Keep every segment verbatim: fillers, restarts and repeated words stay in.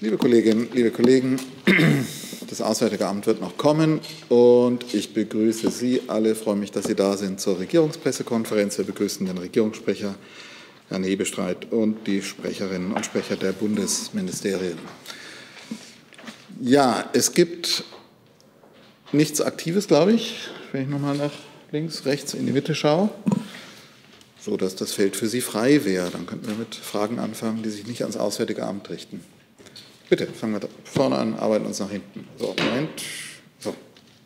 Liebe Kolleginnen, liebe Kollegen, das Auswärtige Amt wird noch kommen und ich begrüße Sie alle, freue mich, dass Sie da sind zur Regierungspressekonferenz. Wir begrüßen den Regierungssprecher, Herrn Hebestreit, und die Sprecherinnen und Sprecher der Bundesministerien. Ja, es gibt nichts Aktives, glaube ich, wenn ich nochmal nach links, rechts in die Mitte schaue, so dass das Feld für Sie frei wäre. Dann könnten wir mit Fragen anfangen, die sich nicht ans Auswärtige Amt richten. Bitte, fangen wir da vorne an, arbeiten uns nach hinten. So, Moment. So.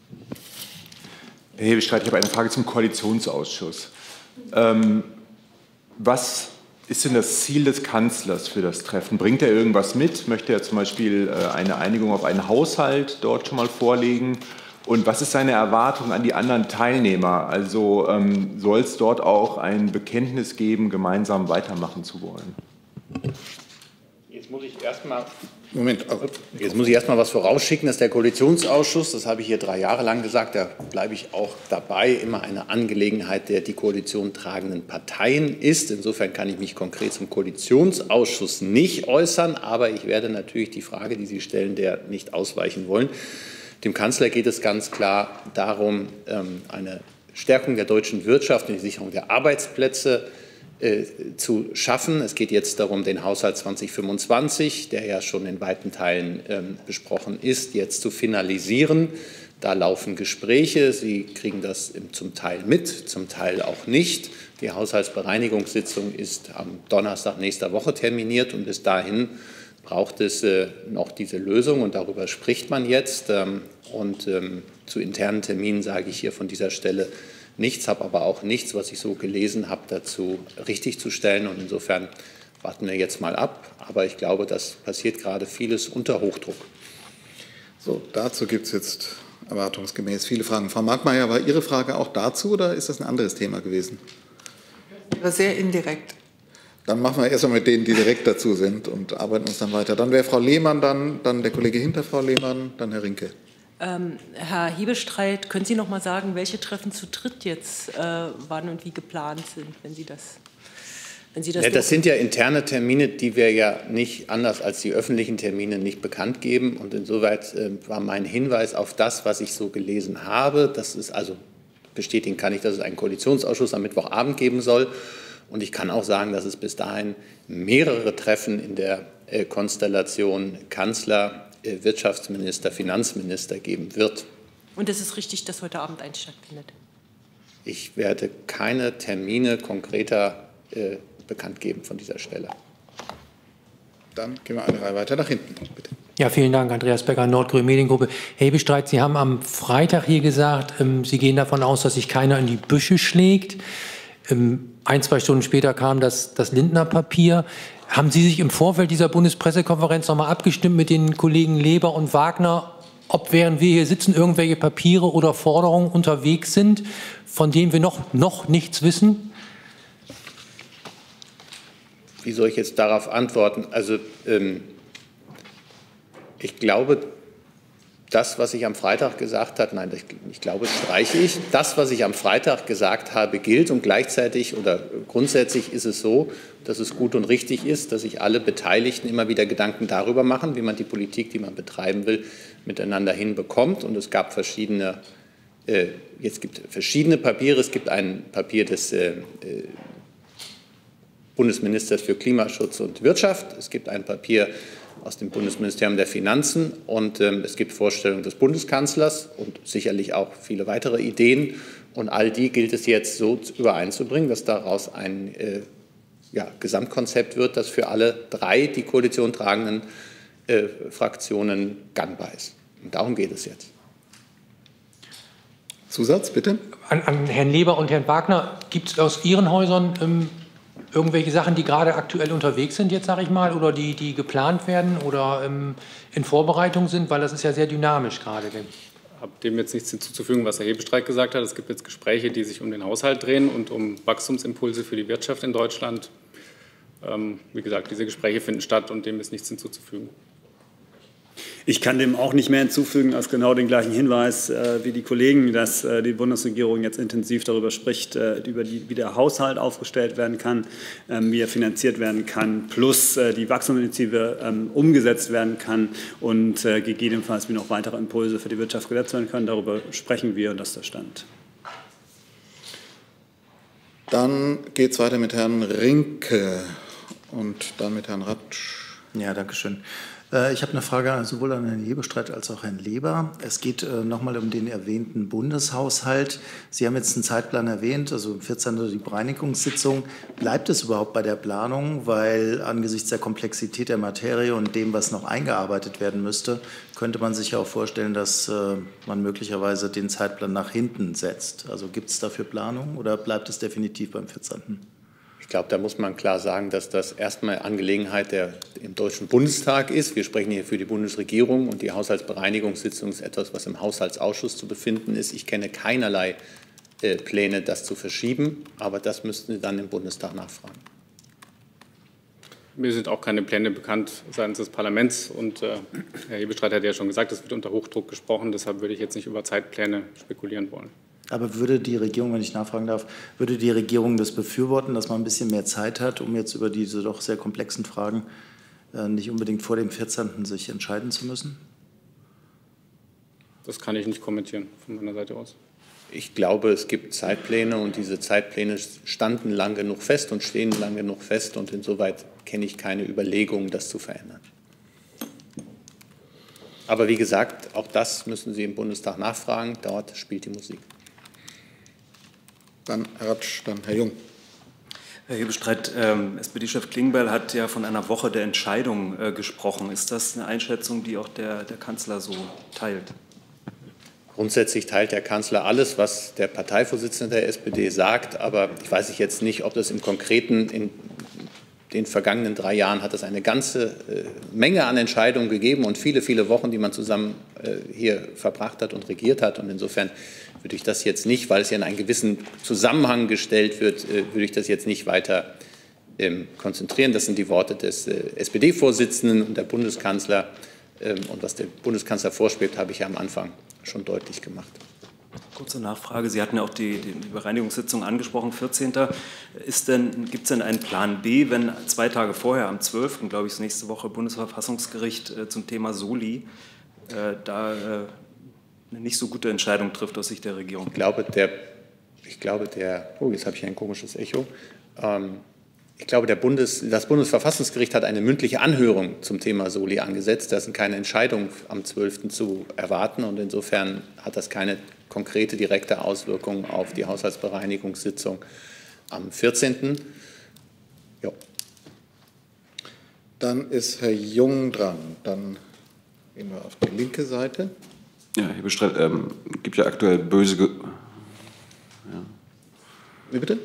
Herr Hebestreit, ich habe eine Frage zum Koalitionsausschuss. Ähm, was ist denn das Ziel des Kanzlers für das Treffen? Bringt er irgendwas mit? Möchte er zum Beispiel äh, eine Einigung auf einen Haushalt dort schon mal vorlegen? Und was ist seine Erwartung an die anderen Teilnehmer? Also ähm, soll es dort auch ein Bekenntnis geben, gemeinsam weitermachen zu wollen? Jetzt muss ich erst mal Moment. Jetzt muss ich erst mal was vorausschicken, dass der Koalitionsausschuss, das habe ich hier drei Jahre lang gesagt, da bleibe ich auch dabei, immer eine Angelegenheit der die Koalition tragenden Parteien ist. Insofern kann ich mich konkret zum Koalitionsausschuss nicht äußern, aber ich werde natürlich die Frage, die Sie stellen, der nicht ausweichen wollen. Dem Kanzler geht es ganz klar darum, eine Stärkung der deutschen Wirtschaft und die Sicherung der Arbeitsplätze zu schaffen. Es geht jetzt darum, den Haushalt zweitausendfünfundzwanzig, der ja schon in weiten Teilen ähm, besprochen ist, jetzt zu finalisieren. Da laufen Gespräche. Sie kriegen das zum Teil mit, zum Teil auch nicht. Die Haushaltsbereinigungssitzung ist am Donnerstag nächster Woche terminiert und bis dahin braucht es äh, noch diese Lösung und darüber spricht man jetzt. Ähm, und ähm, zu internen Terminen sage ich hier von dieser Stelle nichts, habe aber auch nichts, was ich so gelesen habe, dazu richtig zu stellen. Und insofern warten wir jetzt mal ab. Aber ich glaube, das passiert gerade vieles unter Hochdruck. So, dazu gibt es jetzt erwartungsgemäß viele Fragen. Frau Markmeier, war Ihre Frage auch dazu oder ist das ein anderes Thema gewesen? Aber sehr indirekt. Dann machen wir erst einmal mit denen, die direkt dazu sind und arbeiten uns dann weiter. Dann wäre Frau Lehmann, dann, dann der Kollege hinter Frau Lehmann, dann Herr Rinke. Ähm, Herr Hebestreit, können Sie noch mal sagen, welche Treffen zu dritt jetzt äh, wann und wie geplant sind, wenn Sie das, wenn Sie das Ja, das sind ja interne Termine, die wir ja nicht anders als die öffentlichen Termine nicht bekannt geben. Und insoweit äh, war mein Hinweis auf das, was ich so gelesen habe. Das ist also bestätigen kann ich, dass es einen Koalitionsausschuss am Mittwochabend geben soll. Und ich kann auch sagen, dass es bis dahin mehrere Treffen in der äh, Konstellation Kanzler, Wirtschaftsminister, Finanzminister geben wird. Und es ist richtig, dass heute Abend eins stattfindet? Ich werde keine Termine konkreter äh, bekannt geben von dieser Stelle. Dann gehen wir eine Reihe weiter nach hinten, bitte. Ja, vielen Dank, Andreas Becker, Nordgrün Mediengruppe. Herr Hebestreit, Sie haben am Freitag hier gesagt, ähm, Sie gehen davon aus, dass sich keiner in die Büsche schlägt. Ähm, ein, zwei Stunden später kam das, das Lindner-Papier. Haben Sie sich im Vorfeld dieser Bundespressekonferenz noch mal abgestimmt mit den Kollegen Leber und Wagner, ob während wir hier sitzen irgendwelche Papiere oder Forderungen unterwegs sind, von denen wir noch, noch nichts wissen? Wie soll ich jetzt darauf antworten? Also ähm, ich glaube, das, was ich am Freitag gesagt habe, nein, ich, ich glaube, streiche ich. Das, was ich am Freitag gesagt habe, gilt und gleichzeitig oder grundsätzlich ist es so, dass es gut und richtig ist, dass sich alle Beteiligten immer wieder Gedanken darüber machen, wie man die Politik, die man betreiben will, miteinander hinbekommt. Und es gab verschiedene, äh, jetzt gibt verschiedene Papiere. Es gibt ein Papier des äh, Bundesministers für Klimaschutz und Wirtschaft. Es gibt ein Papier aus dem Bundesministerium der Finanzen und ähm, es gibt Vorstellungen des Bundeskanzlers und sicherlich auch viele weitere Ideen. Und all die gilt es jetzt so übereinzubringen, dass daraus ein äh, ja, Gesamtkonzept wird, das für alle drei die Koalition tragenden äh, Fraktionen gangbar ist. Und darum geht es jetzt. Zusatz, bitte. An, an Herrn Leber und Herrn Wagner, gibt es aus Ihren Häusern ähm, irgendwelche Sachen, die gerade aktuell unterwegs sind, jetzt sage ich mal, oder die, die geplant werden oder ähm, in Vorbereitung sind? Weil das ist ja sehr dynamisch gerade. Ich habe dem jetzt nichts hinzuzufügen, was Herr Hebestreit gesagt hat. Es gibt jetzt Gespräche, die sich um den Haushalt drehen und um Wachstumsimpulse für die Wirtschaft in Deutschland. Ähm, wie gesagt, diese Gespräche finden statt und dem ist nichts hinzuzufügen. Ich kann dem auch nicht mehr hinzufügen als genau den gleichen Hinweis äh, wie die Kollegen, dass äh, die Bundesregierung jetzt intensiv darüber spricht, äh, über die, wie der Haushalt aufgestellt werden kann, äh, wie er finanziert werden kann, plus äh, die Wachstumsinitiative äh, umgesetzt werden kann und äh, gegebenenfalls wie noch weitere Impulse für die Wirtschaft gesetzt werden können. Darüber sprechen wir und das ist der Stand. Dann geht es weiter mit Herrn Rinke und dann mit Herrn Ratsch. Ja, danke schön. Ich habe eine Frage sowohl an Herrn Hebestreit als auch Herrn Leber. Es geht äh, nochmal um den erwähnten Bundeshaushalt. Sie haben jetzt einen Zeitplan erwähnt, also am vierzehnten die Bereinigungssitzung. Bleibt es überhaupt bei der Planung? Weil angesichts der Komplexität der Materie und dem, was noch eingearbeitet werden müsste, könnte man sich ja auch vorstellen, dass äh, man möglicherweise den Zeitplan nach hinten setzt. Also gibt es dafür Planung oder bleibt es definitiv beim vierzehnten? Ich glaube, da muss man klar sagen, dass das erstmal Angelegenheit der im Deutschen Bundestag ist. Wir sprechen hier für die Bundesregierung und die Haushaltsbereinigungssitzung ist etwas, was im Haushaltsausschuss zu befinden ist. Ich kenne keinerlei äh, Pläne, das zu verschieben, aber das müssten Sie dann im Bundestag nachfragen. Mir sind auch keine Pläne bekannt seitens des Parlaments und äh, Herr Hebestreit hat ja schon gesagt, es wird unter Hochdruck gesprochen. Deshalb würde ich jetzt nicht über Zeitpläne spekulieren wollen. Aber würde die Regierung, wenn ich nachfragen darf, würde die Regierung das befürworten, dass man ein bisschen mehr Zeit hat, um jetzt über diese doch sehr komplexen Fragen äh, nicht unbedingt vor dem vierzehnten sich entscheiden zu müssen? Das kann ich nicht kommentieren von meiner Seite aus. Ich glaube, es gibt Zeitpläne und diese Zeitpläne standen lang genug fest und stehen lang genug fest und insoweit kenne ich keine Überlegungen, das zu verändern. Aber wie gesagt, auch das müssen Sie im Bundestag nachfragen. Dort spielt die Musik. Dann Herr Ratsch, dann Herr Jung. Herr Hebestreit, ähm, S P D-Chef Klingbeil hat ja von einer Woche der Entscheidung äh, gesprochen. Ist das eine Einschätzung, die auch der, der Kanzler so teilt? Grundsätzlich teilt der Kanzler alles, was der Parteivorsitzende der S P D sagt. Aber ich weiß jetzt nicht, ob das im Konkreten in den vergangenen drei Jahren hat es eine ganze äh, Menge an Entscheidungen gegeben und viele, viele Wochen, die man zusammen äh, hier verbracht hat und regiert hat. Und insofern würde ich das jetzt nicht, weil es ja in einen gewissen Zusammenhang gestellt wird, äh, würde ich das jetzt nicht weiter ähm, konzentrieren. Das sind die Worte des äh, S P D-Vorsitzenden und der Bundeskanzler. Ähm, und was dem Bundeskanzler vorschwebt, habe ich ja am Anfang schon deutlich gemacht. Kurze Nachfrage. Sie hatten ja auch die, die Bereinigungssitzung angesprochen, vierzehnten Ist denn, gibt es denn einen Plan B, wenn zwei Tage vorher, am zwölften glaube ich, ist nächste Woche Bundesverfassungsgericht äh, zum Thema Soli, äh, da äh, eine nicht so gute Entscheidung trifft aus Sicht der Regierung? Ich glaube, der, ich glaube, der oh, jetzt habe ich ein komisches Echo. Ähm, ich glaube, der Bundes, das Bundesverfassungsgericht hat eine mündliche Anhörung zum Thema Soli angesetzt. Da sind keine Entscheidungen am zwölften zu erwarten und insofern hat das keine konkrete, direkte Auswirkungen auf die Haushaltsbereinigungssitzung am vierzehnten Ja. Dann ist Herr Jung dran. Dann gehen wir auf die linke Seite. Ja, Herr Bestreit, ähm, gibt ja aktuell böse... Ge ja. Wie bitte?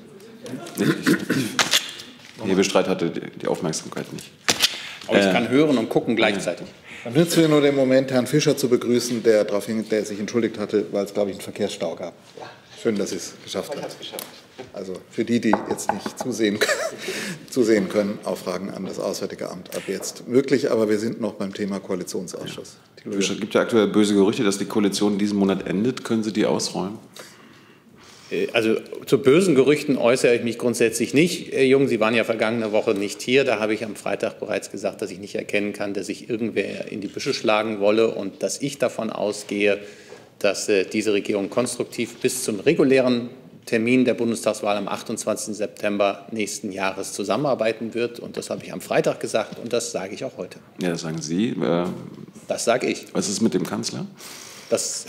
Herr Bestreit hatte die Aufmerksamkeit nicht. Aber ich äh, kann hören und gucken gleichzeitig. Dann nützen wir nur den Moment, Herrn Fischer zu begrüßen, der, darauf hin, der sich entschuldigt hatte, weil es, glaube ich, einen Verkehrsstau gab. Schön, dass Sie es geschafft haben. Also für die, die jetzt nicht zusehen, zusehen können, auch Fragen an das Auswärtige Amt ab jetzt möglich. Aber wir sind noch beim Thema Koalitionsausschuss. Es gibt ja aktuell böse Gerüchte, dass die Koalition diesen Monat endet. Können Sie die ausräumen? Also zu bösen Gerüchten äußere ich mich grundsätzlich nicht. Herr Jung, Sie waren ja vergangene Woche nicht hier. Da habe ich am Freitag bereits gesagt, dass ich nicht erkennen kann, dass sich irgendwer in die Büsche schlagen wolle und dass ich davon ausgehe, dass äh, diese Regierung konstruktiv bis zum regulären Termin der Bundestagswahl am achtundzwanzigsten September nächsten Jahres zusammenarbeiten wird. Und das habe ich am Freitag gesagt und das sage ich auch heute. Ja, das sagen Sie. Äh, das sage ich. Was ist mit dem Kanzler? Das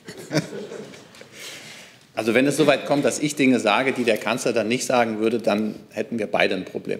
Also wenn es so weit kommt, dass ich Dinge sage, die der Kanzler dann nicht sagen würde, dann hätten wir beide ein Problem.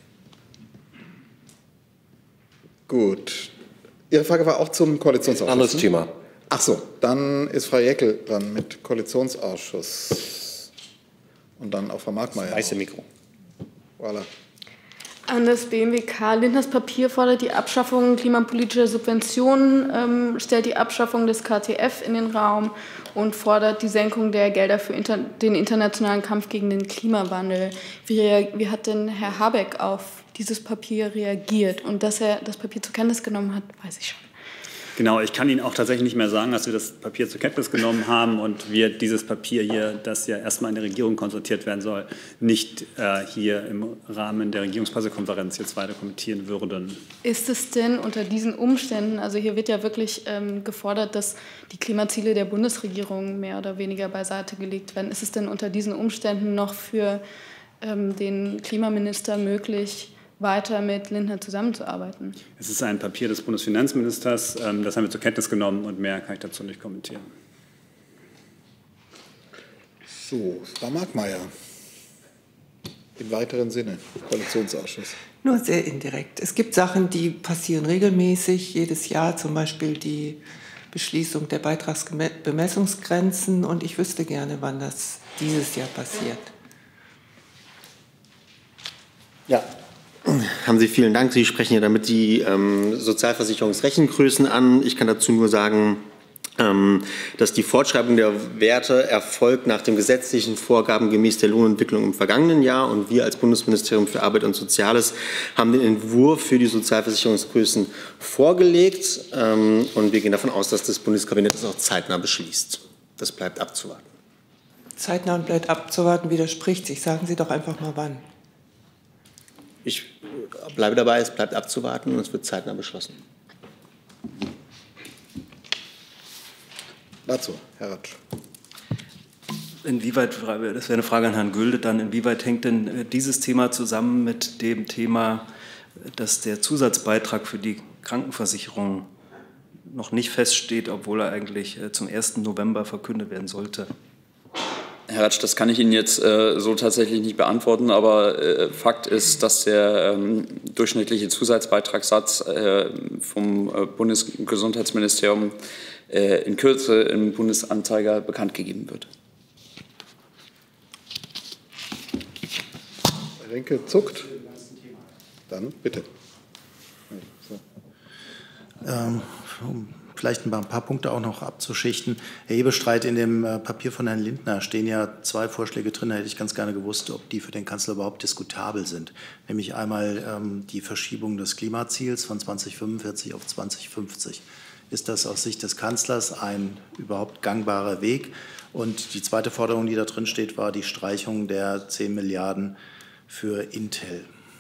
Gut. Ihre Frage war auch zum Koalitionsausschuss. Anderes Thema. Ach so, dann ist Frau Jäckel dran mit Koalitionsausschuss. Und dann auch Frau Markmeier. Das weiße Mikro. Voilà. An das B M W K. Lindners Papier fordert die Abschaffung klimapolitischer Subventionen, ähm, stellt die Abschaffung des K T F in den Raum und fordert die Senkung der Gelder für inter den internationalen Kampf gegen den Klimawandel. Wie, wie hat denn Herr Habeck auf dieses Papier reagiert? Und dass er das Papier zur Kenntnis genommen hat, weiß ich schon. Genau, ich kann Ihnen auch tatsächlich nicht mehr sagen, dass wir das Papier zur Kenntnis genommen haben und wir dieses Papier hier, das ja erstmal in der Regierung konsultiert werden soll, nicht äh, hier im Rahmen der Regierungspressekonferenz jetzt weiter kommentieren würden. Ist es denn unter diesen Umständen, also hier wird ja wirklich ähm, gefordert, dass die Klimaziele der Bundesregierung mehr oder weniger beiseite gelegt werden, ist es denn unter diesen Umständen noch für ähm, den Klimaminister möglich, weiter mit Lindner zusammenzuarbeiten? Es ist ein Papier des Bundesfinanzministers, ähm, das haben wir zur Kenntnis genommen und mehr kann ich dazu nicht kommentieren. So, Frau Markmeier. Im weiteren Sinne, Koalitionsausschuss. Nur sehr indirekt. Es gibt Sachen, die passieren regelmäßig, jedes Jahr, zum Beispiel die Beschließung der Beitragsbemessungsgrenzen, und ich wüsste gerne, wann das dieses Jahr passiert. Ja. Haben Sie vielen Dank. Sie sprechen ja damit die ähm, Sozialversicherungsrechengrößen an. Ich kann dazu nur sagen, ähm, dass die Fortschreibung der Werte erfolgt nach den gesetzlichen Vorgaben gemäß der Lohnentwicklung im vergangenen Jahr. Und wir als Bundesministerium für Arbeit und Soziales haben den Entwurf für die Sozialversicherungsgrößen vorgelegt. Ähm, und wir gehen davon aus, dass das Bundeskabinett das auch zeitnah beschließt. Das bleibt abzuwarten. Zeitnah und bleibt abzuwarten widerspricht sich. Sagen Sie doch einfach mal wann. Ich bleibe dabei, es bleibt abzuwarten und es wird zeitnah beschlossen. Dazu, Herr Ratsch. Inwieweit, das wäre eine Frage an Herrn Gülde dann, inwieweit hängt denn dieses Thema zusammen mit dem Thema, dass der Zusatzbeitrag für die Krankenversicherung noch nicht feststeht, obwohl er eigentlich zum ersten November verkündet werden sollte? Herr Ratsch, das kann ich Ihnen jetzt äh, so tatsächlich nicht beantworten, aber äh, Fakt ist, dass der ähm, durchschnittliche Zusatzbeitragssatz äh, vom äh, Bundesgesundheitsministerium äh, in Kürze im Bundesanzeiger bekannt gegeben wird. Herr Rinke zuckt. Dann bitte. So. Ähm, Vielleicht ein paar Punkte auch noch abzuschichten. Herr Hebestreit, in dem Papier von Herrn Lindner stehen ja zwei Vorschläge drin. Da hätte ich ganz gerne gewusst, ob die für den Kanzler überhaupt diskutabel sind. Nämlich einmal ähm, die Verschiebung des Klimaziels von zweitausendfünfundvierzig auf zweitausendfünfzig. Ist das aus Sicht des Kanzlers ein überhaupt gangbarer Weg? Und die zweite Forderung, die da drin steht, war die Streichung der zehn Milliarden für Intel.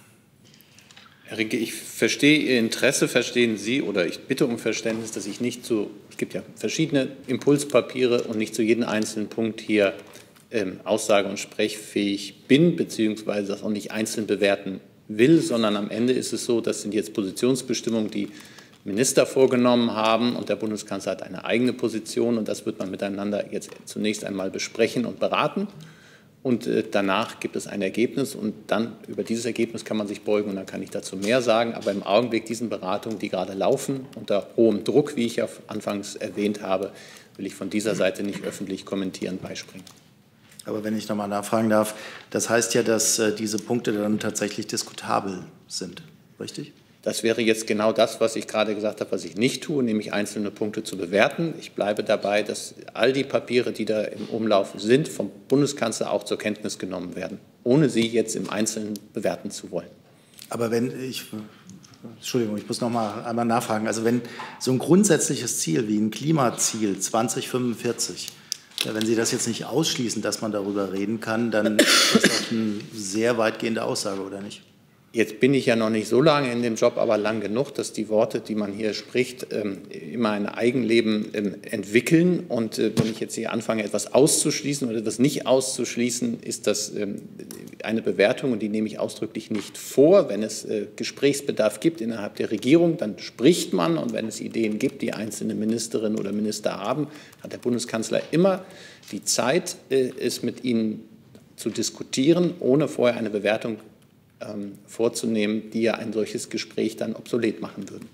Herr Rinke, ich verstehe Ihr Interesse, verstehen Sie, oder ich bitte um Verständnis, dass ich nicht zu, es gibt ja verschiedene Impulspapiere und nicht zu jedem einzelnen Punkt hier ähm, aussage- und sprechfähig bin, beziehungsweise das auch nicht einzeln bewerten will, sondern am Ende ist es so, das sind jetzt Positionsbestimmungen, die Minister vorgenommen haben, und der Bundeskanzler hat eine eigene Position, und das wird man miteinander jetzt zunächst einmal besprechen und beraten. Und äh, danach gibt es ein Ergebnis, und dann über dieses Ergebnis kann man sich beugen, und dann kann ich dazu mehr sagen. Aber im Augenblick diesen Beratungen, die gerade laufen, unter hohem Druck, wie ich ja anfangs erwähnt habe, will ich von dieser Seite nicht öffentlich kommentieren, beispringen. Aber wenn ich noch mal nachfragen darf, das heißt ja, dass äh, diese Punkte dann tatsächlich diskutabel sind, richtig? Das wäre jetzt genau das, was ich gerade gesagt habe, was ich nicht tue, nämlich einzelne Punkte zu bewerten. Ich bleibe dabei, dass all die Papiere, die da im Umlauf sind, vom Bundeskanzler auch zur Kenntnis genommen werden, ohne sie jetzt im Einzelnen bewerten zu wollen. Aber wenn ich, Entschuldigung, ich muss noch mal einmal nachfragen. Also wenn so ein grundsätzliches Ziel wie ein Klimaziel zweitausendfünfundvierzig, wenn Sie das jetzt nicht ausschließen, dass man darüber reden kann, dann ist das doch eine sehr weitgehende Aussage, oder nicht? Jetzt bin ich ja noch nicht so lange in dem Job, aber lang genug, dass die Worte, die man hier spricht, immer ein Eigenleben entwickeln. Und wenn ich jetzt hier anfange, etwas auszuschließen oder etwas nicht auszuschließen, ist das eine Bewertung, und die nehme ich ausdrücklich nicht vor. Wenn es Gesprächsbedarf gibt innerhalb der Regierung, dann spricht man. Und wenn es Ideen gibt, die einzelne Ministerinnen oder Minister haben, hat der Bundeskanzler immer die Zeit, es mit ihnen zu diskutieren, ohne vorher eine Bewertung vorzunehmen, die ja ein solches Gespräch dann obsolet machen würden.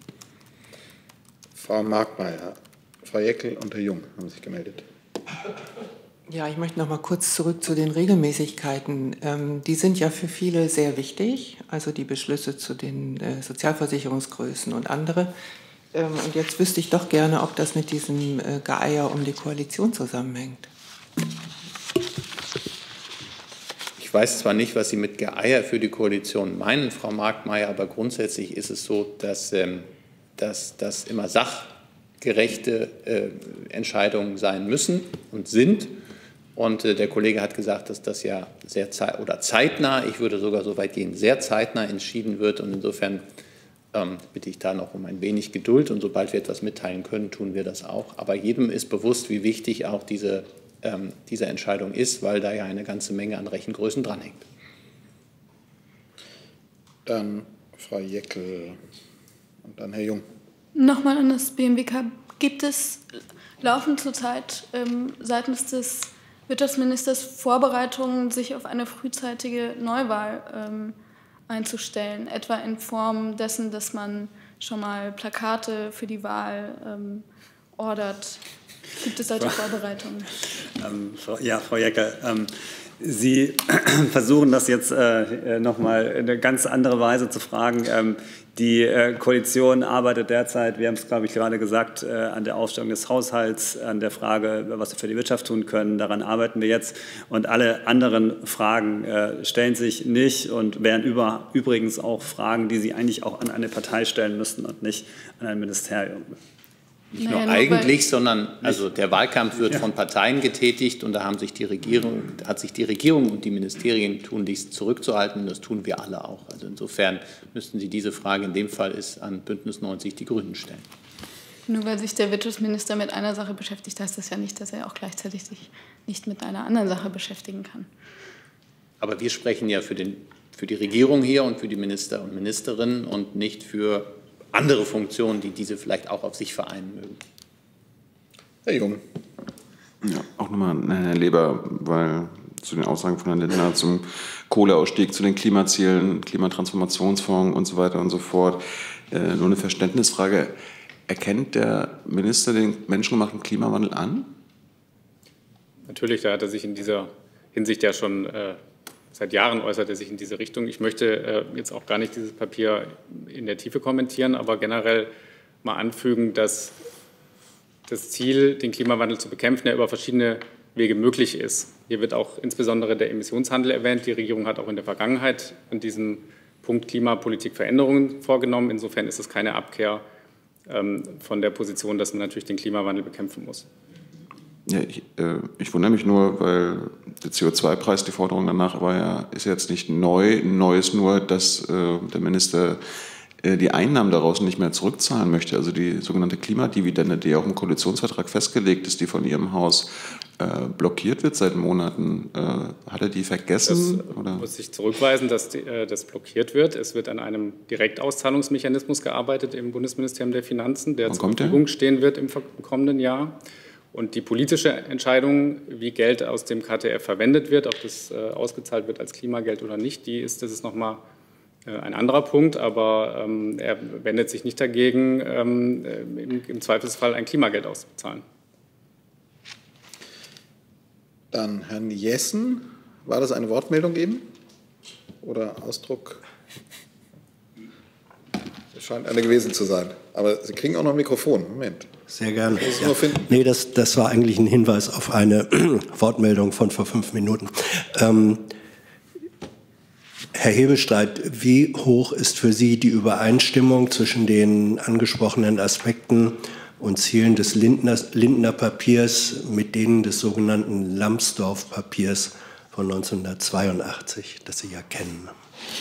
Frau Markmeier, Frau Jäckel und Herr Jung haben sich gemeldet. Ja, ich möchte noch mal kurz zurück zu den Regelmäßigkeiten. Ähm, die sind ja für viele sehr wichtig, also die Beschlüsse zu den äh, Sozialversicherungsgrößen und andere. Ähm, und jetzt wüsste ich doch gerne, ob das mit diesem äh, Geeier um die Koalition zusammenhängt. Ich weiß zwar nicht, was Sie mit Geeier für die Koalition meinen, Frau Markmeier, aber grundsätzlich ist es so, dass, ähm, dass das immer gerechte äh, Entscheidungen sein müssen und sind. Und äh, der Kollege hat gesagt, dass das ja sehr zeit oder zeitnah, ich würde sogar so weit gehen, sehr zeitnah entschieden wird. Und insofern ähm, bitte ich da noch um ein wenig Geduld. Und sobald wir etwas mitteilen können, tun wir das auch. Aber jedem ist bewusst, wie wichtig auch diese, ähm, diese Entscheidung ist, weil da ja eine ganze Menge an Rechengrößen dranhängt. Dann Frau Jeckel und dann Herr Jung. Nochmal an das B M W K. Gibt es laufend zurzeit ähm, seitens des Wirtschaftsministers Vorbereitungen, sich auf eine frühzeitige Neuwahl ähm, einzustellen, etwa in Form dessen, dass man schon mal Plakate für die Wahl ähm, ordert? Gibt es solche Vorbereitungen? Ähm, ja, Frau Jeckel, ähm, Sie versuchen das jetzt äh, noch mal in eine ganz andere Weise zu fragen. Ähm, die äh, Koalition arbeitet derzeit, wir haben es, glaube ich, gerade gesagt, äh, an der Aufstellung des Haushalts, an der Frage, was wir für die Wirtschaft tun können. Daran arbeiten wir jetzt. Und alle anderen Fragen äh, stellen sich nicht und wären über, übrigens auch Fragen, die Sie eigentlich auch an eine Partei stellen müssten und nicht an ein Ministerium. Nicht nur eigentlich, sondern also der Wahlkampf wird von Parteien getätigt und da haben sich die Regierung, hat sich die Regierung und die Ministerien tunlichst zurückzuhalten. Das tun wir alle auch. Also insofern müssten Sie diese Frage, in dem Fall ist an Bündnis neunzig die Grünen stellen. Nur weil sich der Wirtschaftsminister mit einer Sache beschäftigt, heißt das ja nicht, dass er auch gleichzeitig sich nicht mit einer anderen Sache beschäftigen kann. Aber wir sprechen ja für, den, für die Regierung hier und für die Minister und Ministerinnen und nicht für andere Funktionen, die diese vielleicht auch auf sich vereinen mögen. Herr Jung. Ja, auch nochmal an Herrn Leber, weil zu den Aussagen von Herrn Lindner zum Kohleausstieg, zu den Klimazielen, Klimatransformationsfonds und so weiter und so fort. Äh, nur eine Verständnisfrage. Erkennt der Minister den menschengemachten Klimawandel an? Natürlich, da hat er sich in dieser Hinsicht ja schon äh, Seit Jahren äußert er sich in diese Richtung. Ich möchte äh, jetzt auch gar nicht dieses Papier in der Tiefe kommentieren, aber generell mal anfügen, dass das Ziel, den Klimawandel zu bekämpfen, ja über verschiedene Wege möglich ist. Hier wird auch insbesondere der Emissionshandel erwähnt. Die Regierung hat auch in der Vergangenheit an diesem Punkt Klimapolitik Veränderungen vorgenommen. Insofern ist es keine Abkehr ähm, von der Position, dass man natürlich den Klimawandel bekämpfen muss. Ja, ich, äh, ich wundere mich nur, weil der C O zwei Preis, die Forderung danach war ja, ist jetzt nicht neu. Neu ist nur, dass äh, der Minister äh, die Einnahmen daraus nicht mehr zurückzahlen möchte. Also die sogenannte Klimadividende, die auch im Koalitionsvertrag festgelegt ist, die von Ihrem Haus äh, blockiert wird seit Monaten. Äh, hat er die vergessen? Das oder? muss ich zurückweisen, dass die, äh, das blockiert wird. Es wird an einem Direktauszahlungsmechanismus gearbeitet im Bundesministerium der Finanzen, der zur Verfügung stehen wird im kommenden Jahr. Und die politische Entscheidung, wie Geld aus dem K T F verwendet wird, ob das äh, ausgezahlt wird als Klimageld oder nicht, die ist, das ist nochmal äh, ein anderer Punkt. Aber ähm, er wendet sich nicht dagegen, ähm, im, im Zweifelsfall ein Klimageld auszuzahlen. Dann Herrn Jessen. War das eine Wortmeldung eben? Oder Ausdruck? Es scheint eine gewesen zu sein. Aber Sie kriegen auch noch ein Mikrofon. Moment. Sehr gerne. Ja. Nee, das, das war eigentlich ein Hinweis auf eine Wortmeldung von vor fünf Minuten. Ähm, Herr Hebestreit, wie hoch ist für Sie die Übereinstimmung zwischen den angesprochenen Aspekten und Zielen des Lindner, Lindner Papiers mit denen des sogenannten Lambsdorff-Papiers von neunzehnhundertzweiundachtzig, das Sie ja kennen?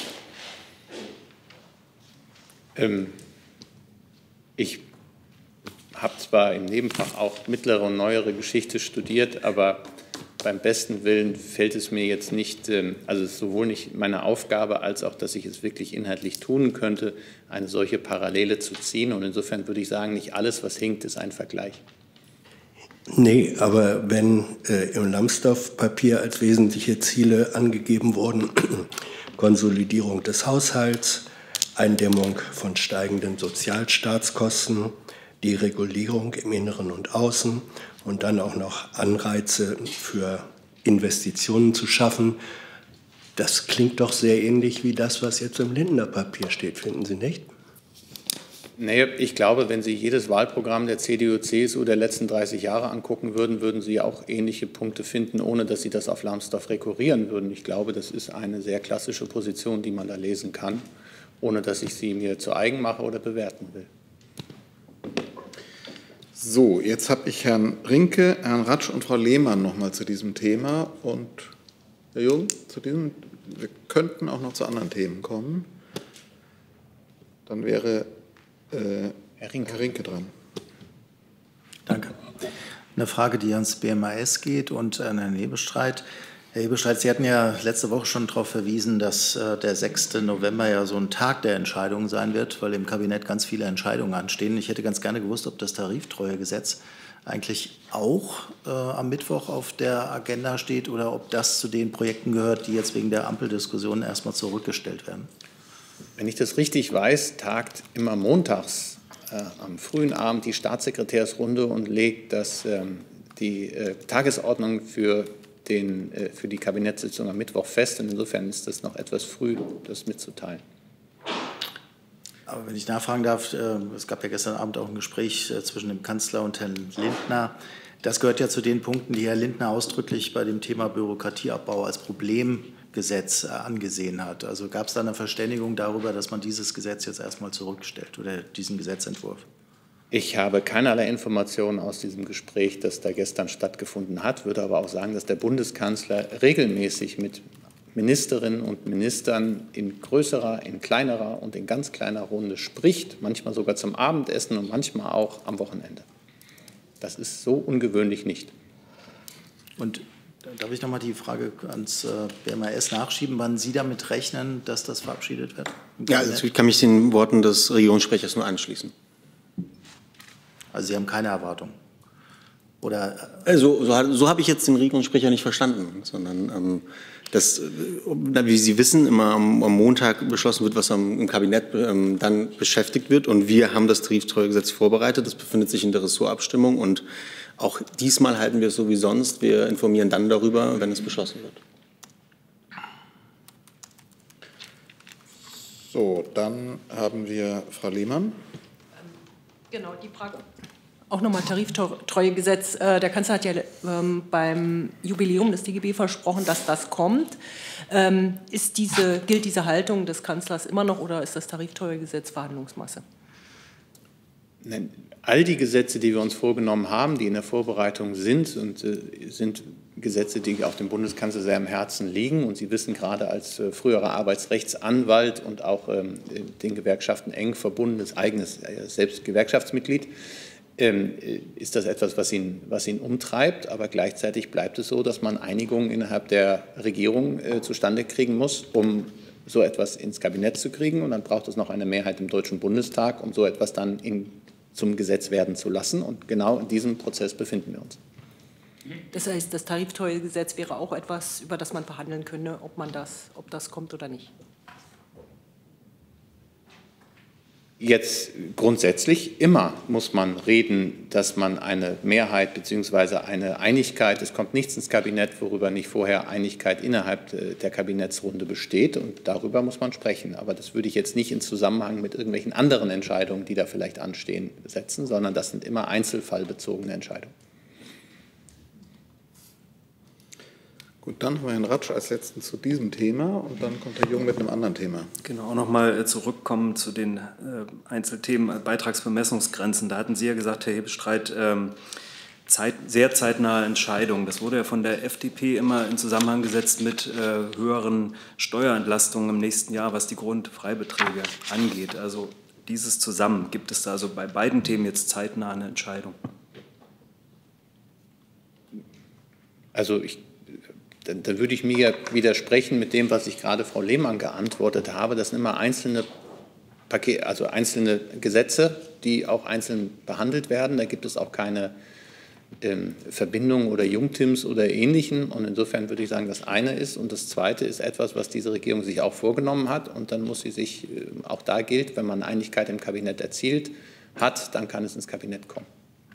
Ähm, ich habe zwar im Nebenfach auch mittlere und neuere Geschichte studiert, aber beim besten Willen fällt es mir jetzt nicht, also es ist sowohl nicht meine Aufgabe, als auch, dass ich es wirklich inhaltlich tun könnte, eine solche Parallele zu ziehen. Und insofern würde ich sagen, nicht alles, was hinkt, ist ein Vergleich. Nee, aber wenn äh, im Lambsdorff-Papier als wesentliche Ziele angegeben wurden, Konsolidierung des Haushalts, Eindämmung von steigenden Sozialstaatskosten, die Regulierung im Inneren und Außen und dann auch noch Anreize für Investitionen zu schaffen. Das klingt doch sehr ähnlich wie das, was jetzt im Lindner Papier steht, finden Sie nicht? Nee, ich glaube, wenn Sie jedes Wahlprogramm der C D U C S U der letzten dreißig Jahre angucken würden, würden Sie auch ähnliche Punkte finden, ohne dass Sie das auf Lambsdorff rekurrieren würden. Ich glaube, das ist eine sehr klassische Position, die man da lesen kann, ohne dass ich sie mir zu eigen mache oder bewerten will. So, jetzt habe ich Herrn Rinke, Herrn Ratsch und Frau Lehmann noch mal zu diesem Thema. Und Herr Jung, zu diesem, wir könnten auch noch zu anderen Themen kommen. Dann wäre äh, Herr, Rinke. Herr Rinke dran. Danke. Eine Frage, die ans B M A S geht und an Herrn Hebestreit. Herr Hebestreit, Sie hatten ja letzte Woche schon darauf verwiesen, dass äh, der sechste November ja so ein Tag der Entscheidungen sein wird, weil im Kabinett ganz viele Entscheidungen anstehen. Ich hätte ganz gerne gewusst, ob das Tariftreuegesetz eigentlich auch äh, am Mittwoch auf der Agenda steht oder ob das zu den Projekten gehört, die jetzt wegen der Ampeldiskussion erstmal zurückgestellt werden. Wenn ich das richtig weiß, tagt immer montags äh, am frühen Abend die Staatssekretärsrunde und legt das, ähm, die äh, Tagesordnung für Den, äh, für die Kabinettssitzung am Mittwoch fest. Und insofern ist das noch etwas früh, das mitzuteilen. Aber wenn ich nachfragen darf, äh, es gab ja gestern Abend auch ein Gespräch äh, zwischen dem Kanzler und Herrn Lindner. Das gehört ja zu den Punkten, die Herr Lindner ausdrücklich bei dem Thema Bürokratieabbau als Problemgesetz äh, angesehen hat. Also gab es da eine Verständigung darüber, dass man dieses Gesetz jetzt erstmal zurückstellt oder diesen Gesetzentwurf? Ich habe keinerlei Informationen aus diesem Gespräch, das da gestern stattgefunden hat, würde aber auch sagen, dass der Bundeskanzler regelmäßig mit Ministerinnen und Ministern in größerer, in kleinerer und in ganz kleiner Runde spricht, manchmal sogar zum Abendessen und manchmal auch am Wochenende. Das ist so ungewöhnlich nicht. Und darf ich noch mal die Frage ans B M A S nachschieben, wann Sie damit rechnen, dass das verabschiedet wird? Ja, also ich kann mich den Worten des Regierungssprechers nur anschließen. Also Sie haben keine Erwartung? Oder? Also, so, so habe ich jetzt den Regierungssprecher nicht verstanden, sondern ähm, dass, wie Sie wissen, immer am, am Montag beschlossen wird, was am, im Kabinett ähm, dann beschäftigt wird. Und wir haben das Tariftreuegesetz vorbereitet. Das befindet sich in der Ressortabstimmung. Und auch diesmal halten wir es so wie sonst. Wir informieren dann darüber, wenn es beschlossen wird. So, dann haben wir Frau Lehmann. Genau, die Frage. Auch nochmal Tariftreuegesetz. Der Kanzler hat ja ähm, beim Jubiläum des D G B versprochen, dass das kommt. Ähm, ist diese, gilt diese Haltung des Kanzlers immer noch oder ist das Tariftreuegesetz Verhandlungsmasse? Nein, all die Gesetze, die wir uns vorgenommen haben, die in der Vorbereitung sind, und, äh, sind Gesetze, die auch dem Bundeskanzler sehr am Herzen liegen. Und Sie wissen, gerade als äh, früherer Arbeitsrechtsanwalt und auch ähm, den Gewerkschaften eng verbundenes eigenes, äh, selbst Gewerkschaftsmitglied, ähm, ist das etwas, was ihn, was ihn umtreibt. Aber gleichzeitig bleibt es so, dass man Einigungen innerhalb der Regierung äh, zustande kriegen muss, um so etwas ins Kabinett zu kriegen. Und dann braucht es noch eine Mehrheit im Deutschen Bundestag, um so etwas dann in, zum Gesetz werden zu lassen. Und genau in diesem Prozess befinden wir uns. Das heißt, das Tariftreuegesetz wäre auch etwas, über das man verhandeln könnte, ob, man das, ob das kommt oder nicht. Jetzt grundsätzlich immer muss man reden, dass man eine Mehrheit bzw. eine Einigkeit, es kommt nichts ins Kabinett, worüber nicht vorher Einigkeit innerhalb der Kabinettsrunde besteht, und darüber muss man sprechen. Aber das würde ich jetzt nicht in Zusammenhang mit irgendwelchen anderen Entscheidungen, die da vielleicht anstehen, setzen, sondern das sind immer einzelfallbezogene Entscheidungen. Gut, dann haben wir Herrn Ratsch als Letzten zu diesem Thema und dann kommt Herr Jung mit einem anderen Thema. Genau, nochmal zurückkommen zu den äh, Einzelthemen, Beitragsbemessungsgrenzen. Da hatten Sie ja gesagt, Herr Hebestreit, ähm, Zeit, sehr zeitnahe Entscheidungen. Das wurde ja von der F D P immer in Zusammenhang gesetzt mit äh, höheren Steuerentlastungen im nächsten Jahr, was die Grundfreibeträge angeht. Also dieses zusammen, gibt es da also bei beiden Themen jetzt zeitnah eine Entscheidung? Also ich Dann, dann würde ich mir widersprechen mit dem, was ich gerade Frau Lehmann geantwortet habe. Das sind immer einzelne Pakete, also einzelne Gesetze, die auch einzeln behandelt werden. Da gibt es auch keine ähm, Verbindungen oder Jungtims oder Ähnlichen. Und insofern würde ich sagen, das eine ist. Und das zweite ist etwas, was diese Regierung sich auch vorgenommen hat. Und dann muss sie sich, äh, auch da gilt, wenn man Einigkeit im Kabinett erzielt hat, dann kann es ins Kabinett kommen.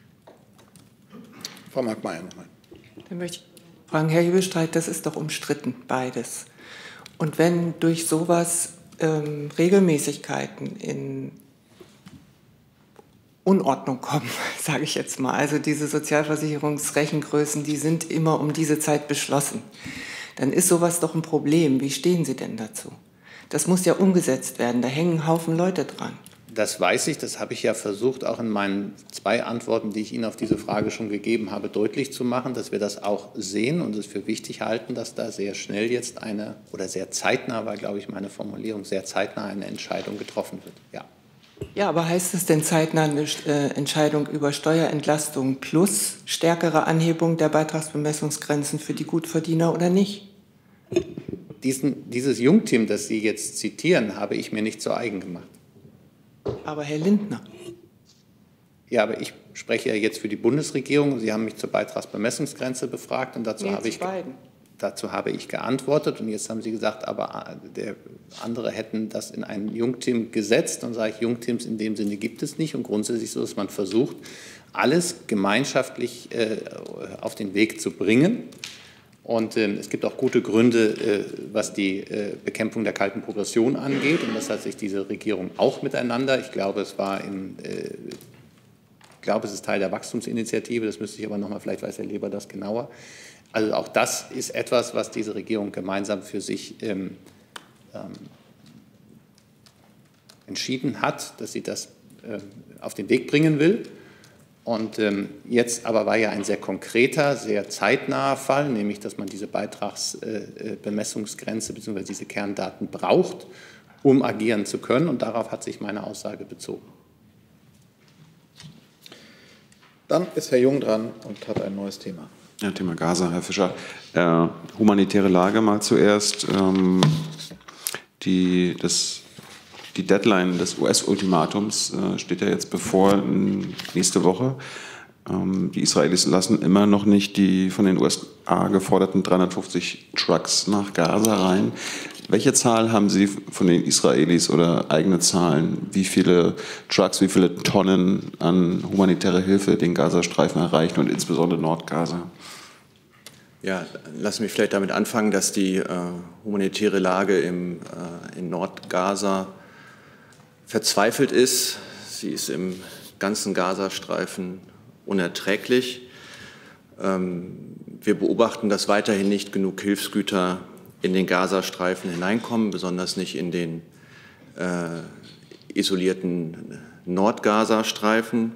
Frau Mark-Meyer nochmal. Dann möchte ich fragen, Herr Hebestreit, das ist doch umstritten, beides. Und wenn durch sowas ähm, Regelmäßigkeiten in Unordnung kommen, sage ich jetzt mal, also diese Sozialversicherungsrechengrößen, die sind immer um diese Zeit beschlossen, dann ist sowas doch ein Problem. Wie stehen Sie denn dazu? Das muss ja umgesetzt werden, da hängen ein Haufen Leute dran. Das weiß ich, das habe ich ja versucht, auch in meinen zwei Antworten, die ich Ihnen auf diese Frage schon gegeben habe, deutlich zu machen, dass wir das auch sehen und es für wichtig halten, dass da sehr schnell jetzt eine, oder sehr zeitnah war, glaube ich, meine Formulierung, sehr zeitnah eine Entscheidung getroffen wird. Ja. Ja, aber heißt es denn zeitnah eine äh, Entscheidung über Steuerentlastung plus stärkere Anhebung der Beitragsbemessungsgrenzen für die Gutverdiener oder nicht? Diesen, dieses Jungteam, das Sie jetzt zitieren, habe ich mir nicht zu eigen gemacht. Aber Herr Lindner. Ja, aber ich spreche ja jetzt für die Bundesregierung. Sie haben mich zur Beitragsbemessungsgrenze befragt und dazu, Nee, habe, ich, dazu habe ich geantwortet. Und jetzt haben Sie gesagt, aber der andere hätten das in ein Jungteam gesetzt. Und sage ich, Jungteams in dem Sinne gibt es nicht. Und grundsätzlich so, dass man versucht, alles gemeinschaftlich äh, auf den Weg zu bringen. Und äh, es gibt auch gute Gründe, äh, was die äh, Bekämpfung der kalten Progression angeht. Und das hat sich diese Regierung auch miteinander. Ich glaube, es war in, äh, ich glaube, es ist Teil der Wachstumsinitiative. Das müsste ich aber noch mal, vielleicht weiß Herr Leber das genauer. Also auch das ist etwas, was diese Regierung gemeinsam für sich ähm, ähm, entschieden hat, dass sie das äh, auf den Weg bringen will. Und ähm, jetzt aber war ja ein sehr konkreter, sehr zeitnaher Fall, nämlich dass man diese Beitragsbemessungsgrenze äh, bzw. diese Kerndaten braucht, um agieren zu können. Und darauf hat sich meine Aussage bezogen. Dann ist Herr Jung dran und hat ein neues Thema. Ja, Thema Gaza, Herr Fischer. Äh, humanitäre Lage mal zuerst. Ähm, die, das Die Deadline des U S-Ultimatums äh, steht ja jetzt bevor, nächste Woche. Ähm, die Israelis lassen immer noch nicht die von den U S A geforderten dreihundertfünfzig Trucks nach Gaza rein. Welche Zahl haben Sie von den Israelis oder eigene Zahlen? Wie viele Trucks, wie viele Tonnen an humanitärer Hilfe den Gazastreifen erreichen und insbesondere Nordgaza? Ja, lassen wir vielleicht damit anfangen, dass die äh, humanitäre Lage im, äh, in Nordgaza verzweifelt ist. Sie ist im ganzen Gazastreifen unerträglich. Ähm, wir beobachten, dass weiterhin nicht genug Hilfsgüter in den Gazastreifen hineinkommen, besonders nicht in den äh, isolierten Nordgazastreifen.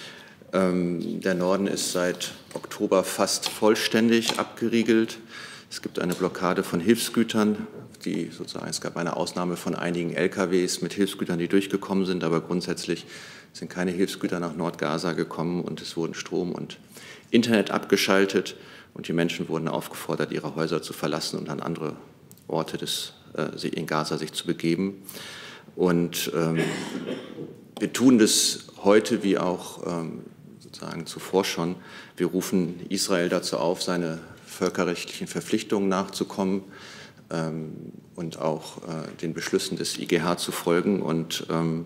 Ähm, der Norden ist seit Oktober fast vollständig abgeriegelt. Es gibt eine Blockade von Hilfsgütern. Die sozusagen, es gab eine Ausnahme von einigen L K Ws mit Hilfsgütern, die durchgekommen sind, aber grundsätzlich sind keine Hilfsgüter nach Nordgaza gekommen und es wurden Strom und Internet abgeschaltet und die Menschen wurden aufgefordert, ihre Häuser zu verlassen und an andere Orte des, äh, in Gaza sich zu begeben. Und ähm, wir tun das heute wie auch ähm, sozusagen zuvor schon. Wir rufen Israel dazu auf, seine völkerrechtlichen Verpflichtungen nachzukommen ähm, und auch äh, den Beschlüssen des I G H zu folgen und ähm,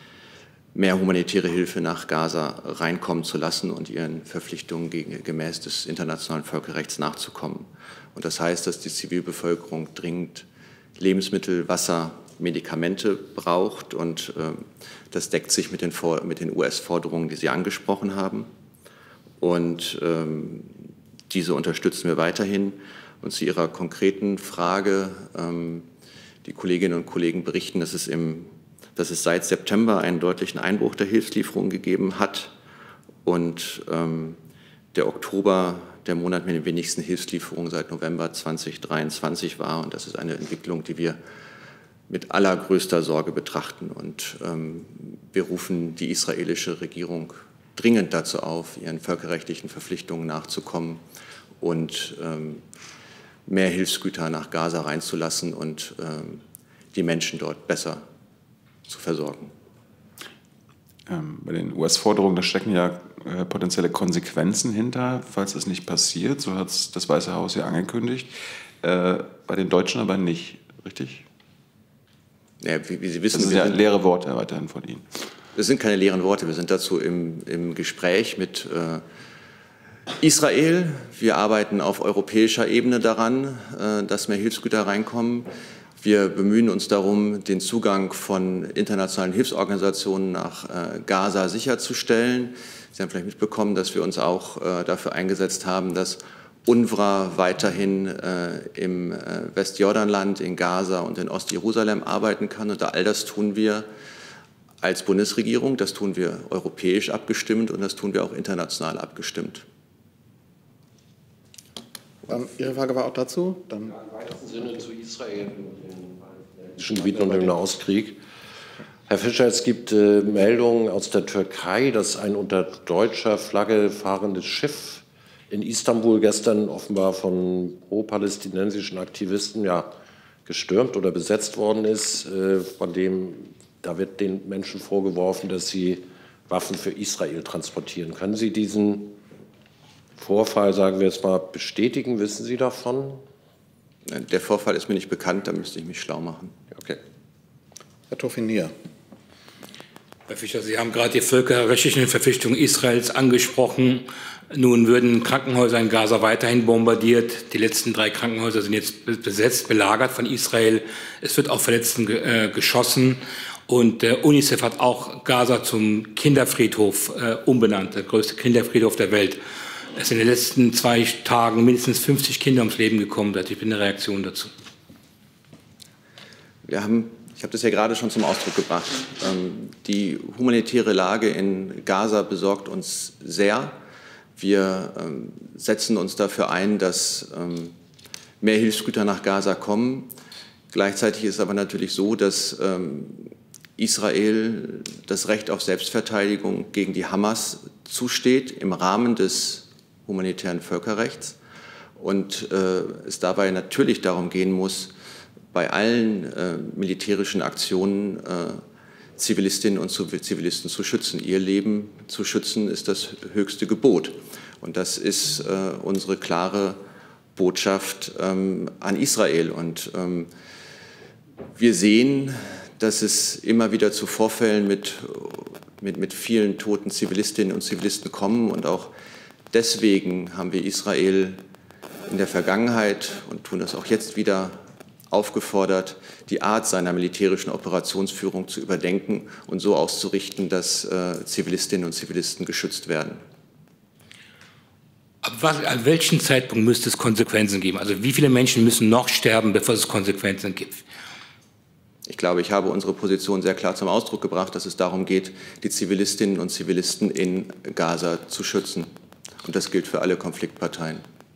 mehr humanitäre Hilfe nach Gaza reinkommen zu lassen und ihren Verpflichtungen gegen, gemäß des internationalen Völkerrechts nachzukommen. Und das heißt, dass die Zivilbevölkerung dringend Lebensmittel, Wasser, Medikamente braucht und äh, das deckt sich mit den, mit den U S-Forderungen, die Sie angesprochen haben. Und ähm, diese unterstützen wir weiterhin. Und zu Ihrer konkreten Frage, ähm, die Kolleginnen und Kollegen berichten, dass es, im, dass es seit September einen deutlichen Einbruch der Hilfslieferungen gegeben hat und ähm, der Oktober der Monat mit den wenigsten Hilfslieferungen seit November zweitausenddreiundzwanzig war. Und das ist eine Entwicklung, die wir mit allergrößter Sorge betrachten. Und ähm, wir rufen die israelische Regierung dringend dazu auf, ihren völkerrechtlichen Verpflichtungen nachzukommen und ähm, mehr Hilfsgüter nach Gaza reinzulassen und ähm, die Menschen dort besser zu versorgen. Ähm, bei den U S-Forderungen, da stecken ja äh, potenzielle Konsequenzen hinter, falls es nicht passiert. So hat es das Weiße Haus ja angekündigt. Äh, bei den Deutschen aber nicht, richtig? Ja, wie, wie Sie wissen, das sind ja leere Worte weiterhin von Ihnen. Das sind keine leeren Worte. Wir sind dazu im, im Gespräch mit äh, Israel. Wir arbeiten auf europäischer Ebene daran, äh, dass mehr Hilfsgüter reinkommen. Wir bemühen uns darum, den Zugang von internationalen Hilfsorganisationen nach äh, Gaza sicherzustellen. Sie haben vielleicht mitbekommen, dass wir uns auch äh, dafür eingesetzt haben, dass UNRWA weiterhin äh, im äh, Westjordanland, in Gaza und in Ostjerusalem arbeiten kann. Und all das tun wir als Bundesregierung, das tun wir europäisch abgestimmt und das tun wir auch international abgestimmt. Ähm, Ihre Frage war auch dazu? Dann ja, im weitesten Sinne zu Israel in den palästinensischen Gebieten und dem Nahostkrieg. Herr Fischer, es gibt äh, Meldungen aus der Türkei, dass ein unter deutscher Flagge fahrendes Schiff in Istanbul gestern offenbar von pro-palästinensischen Aktivisten ja, gestürmt oder besetzt worden ist. Äh, von dem, da wird den Menschen vorgeworfen, dass sie Waffen für Israel transportieren. Können Sie diesen Vorfall, sagen wir jetzt mal, bestätigen? Wissen Sie davon? Der Vorfall ist mir nicht bekannt, da müsste ich mich schlau machen. Okay. Herr Toffinier. Herr Fischer, Sie haben gerade die völkerrechtlichen Verpflichtungen Israels angesprochen. Nun würden Krankenhäuser in Gaza weiterhin bombardiert. Die letzten drei Krankenhäuser sind jetzt besetzt, belagert von Israel. Es wird auf Verletzten äh, geschossen. Und äh, UNICEF hat auch Gaza zum Kinderfriedhof äh, umbenannt, der größte Kinderfriedhof der Welt. Es sind in den letzten zwei Tagen mindestens fünfzig Kinder ums Leben gekommen. Ich bin eine Reaktion dazu. Wir haben, ich habe das ja gerade schon zum Ausdruck gebracht, ähm, die humanitäre Lage in Gaza besorgt uns sehr. Wir ähm, setzen uns dafür ein, dass ähm, mehr Hilfsgüter nach Gaza kommen. Gleichzeitig ist es aber natürlich so, dass ähm, Israel das Recht auf Selbstverteidigung gegen die Hamas zusteht im Rahmen des humanitären Völkerrechts und äh, es dabei natürlich darum gehen muss, bei allen äh, militärischen Aktionen äh, Zivilistinnen und Zivilisten zu schützen. Ihr Leben zu schützen ist das höchste Gebot. Und das ist äh, unsere klare Botschaft ähm, an Israel. Und ähm, wir sehen, dass es immer wieder zu Vorfällen mit, mit, mit vielen toten Zivilistinnen und Zivilisten kommen. Und auch deswegen haben wir Israel in der Vergangenheit und tun das auch jetzt wieder aufgefordert, die Art seiner militärischen Operationsführung zu überdenken und so auszurichten, dass äh, Zivilistinnen und Zivilisten geschützt werden. Ab was, an welchem Zeitpunkt müsste es Konsequenzen geben? Also wie viele Menschen müssen noch sterben, bevor es Konsequenzen gibt? Ich glaube, ich habe unsere Position sehr klar zum Ausdruck gebracht, dass es darum geht, die Zivilistinnen und Zivilisten in Gaza zu schützen. Und das gilt für alle Konfliktparteien.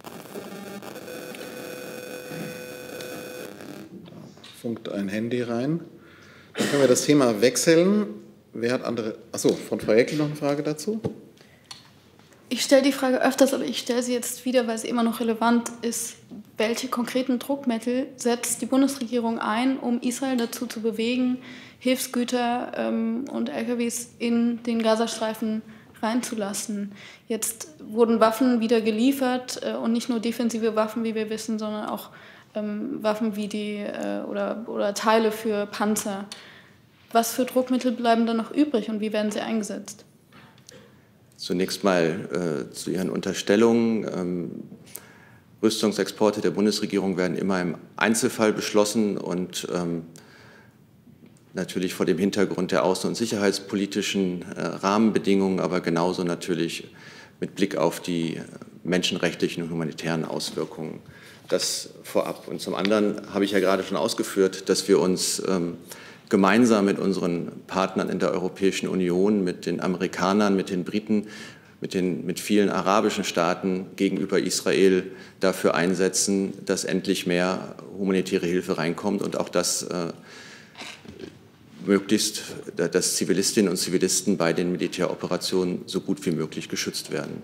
Funkt ein Handy rein. Dann können wir das Thema wechseln. Wer hat andere? Achso, von Frau Jäckel noch eine Frage dazu? Ich stelle die Frage öfters, aber ich stelle sie jetzt wieder, weil sie immer noch relevant ist. Welche konkreten Druckmittel setzt die Bundesregierung ein, um Israel dazu zu bewegen, Hilfsgüter ähm, und L K Ws in den Gazastreifen reinzulassen? Jetzt wurden Waffen wieder geliefert äh, und nicht nur defensive Waffen, wie wir wissen, sondern auch ähm, Waffen wie die äh, oder, oder Teile für Panzer. Was für Druckmittel bleiben da noch übrig und wie werden sie eingesetzt? Zunächst mal äh, zu Ihren Unterstellungen. Ähm, Rüstungsexporte der Bundesregierung werden immer im Einzelfall beschlossen und ähm, natürlich vor dem Hintergrund der außen- und sicherheitspolitischen äh, Rahmenbedingungen, aber genauso natürlich mit Blick auf die menschenrechtlichen und humanitären Auswirkungen. Das vorab. Und zum anderen habe ich ja gerade schon ausgeführt, dass wir uns ähm, gemeinsam mit unseren Partnern in der Europäischen Union, mit den Amerikanern, mit den Briten, mit, den, mit vielen arabischen Staaten gegenüber Israel dafür einsetzen, dass endlich mehr humanitäre Hilfe reinkommt und auch dass äh, möglichst, dass Zivilistinnen und Zivilisten bei den Militäroperationen so gut wie möglich geschützt werden.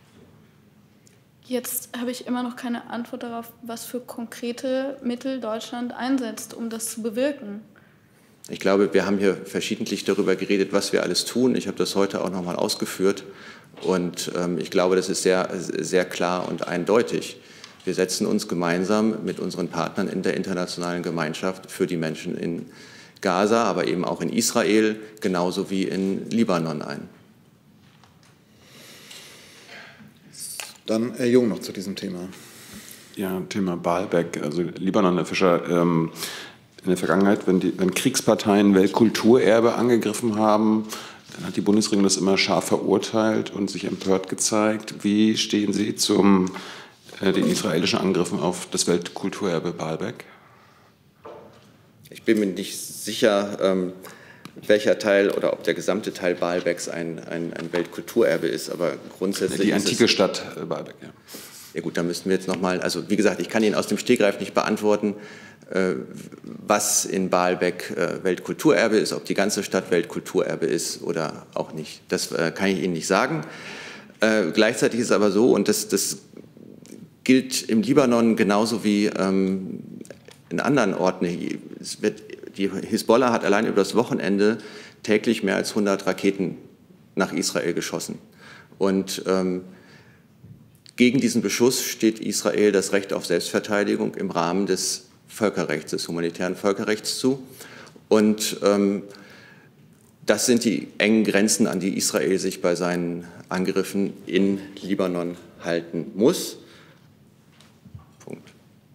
Jetzt habe ich immer noch keine Antwort darauf, was für konkrete Mittel Deutschland einsetzt, um das zu bewirken. Ich glaube, wir haben hier verschiedentlich darüber geredet, was wir alles tun. Ich habe das heute auch noch mal ausgeführt. Und ähm, ich glaube, das ist sehr, sehr klar und eindeutig. Wir setzen uns gemeinsam mit unseren Partnern in der internationalen Gemeinschaft für die Menschen in Gaza, aber eben auch in Israel, genauso wie in Libanon ein. Dann Herr Jung noch zu diesem Thema. Ja, Thema Baalbek, also Libanon, Herr Fischer. Ähm, in der Vergangenheit, wenn, die, wenn Kriegsparteien Weltkulturerbe angegriffen haben, dann hat die Bundesregierung das immer scharf verurteilt und sich empört gezeigt. Wie stehen Sie zum äh, den israelischen Angriffen auf das Weltkulturerbe Baalbek? Ich bin mir nicht sicher, ähm, welcher Teil oder ob der gesamte Teil Baalbeks ein, ein, ein Weltkulturerbe ist, aber grundsätzlich die ist antike es, Stadt Baalbek, ja. Ja gut, da müssten wir jetzt nochmal, also wie gesagt, ich kann Ihnen aus dem Stegreif nicht beantworten, äh, was in Baalbek äh, Weltkulturerbe ist, ob die ganze Stadt Weltkulturerbe ist oder auch nicht. Das äh, kann ich Ihnen nicht sagen. Äh, gleichzeitig ist es aber so, und das, das gilt im Libanon genauso wie ähm, in anderen Orten. Es wird, die Hisbollah hat allein über das Wochenende täglich mehr als hundert Raketen nach Israel geschossen. Und ähm, gegen diesen Beschuss steht Israel das Recht auf Selbstverteidigung im Rahmen des Völkerrechts, des humanitären Völkerrechts zu. Und ähm, das sind die engen Grenzen, an die Israel sich bei seinen Angriffen in Libanon halten muss. Punkt.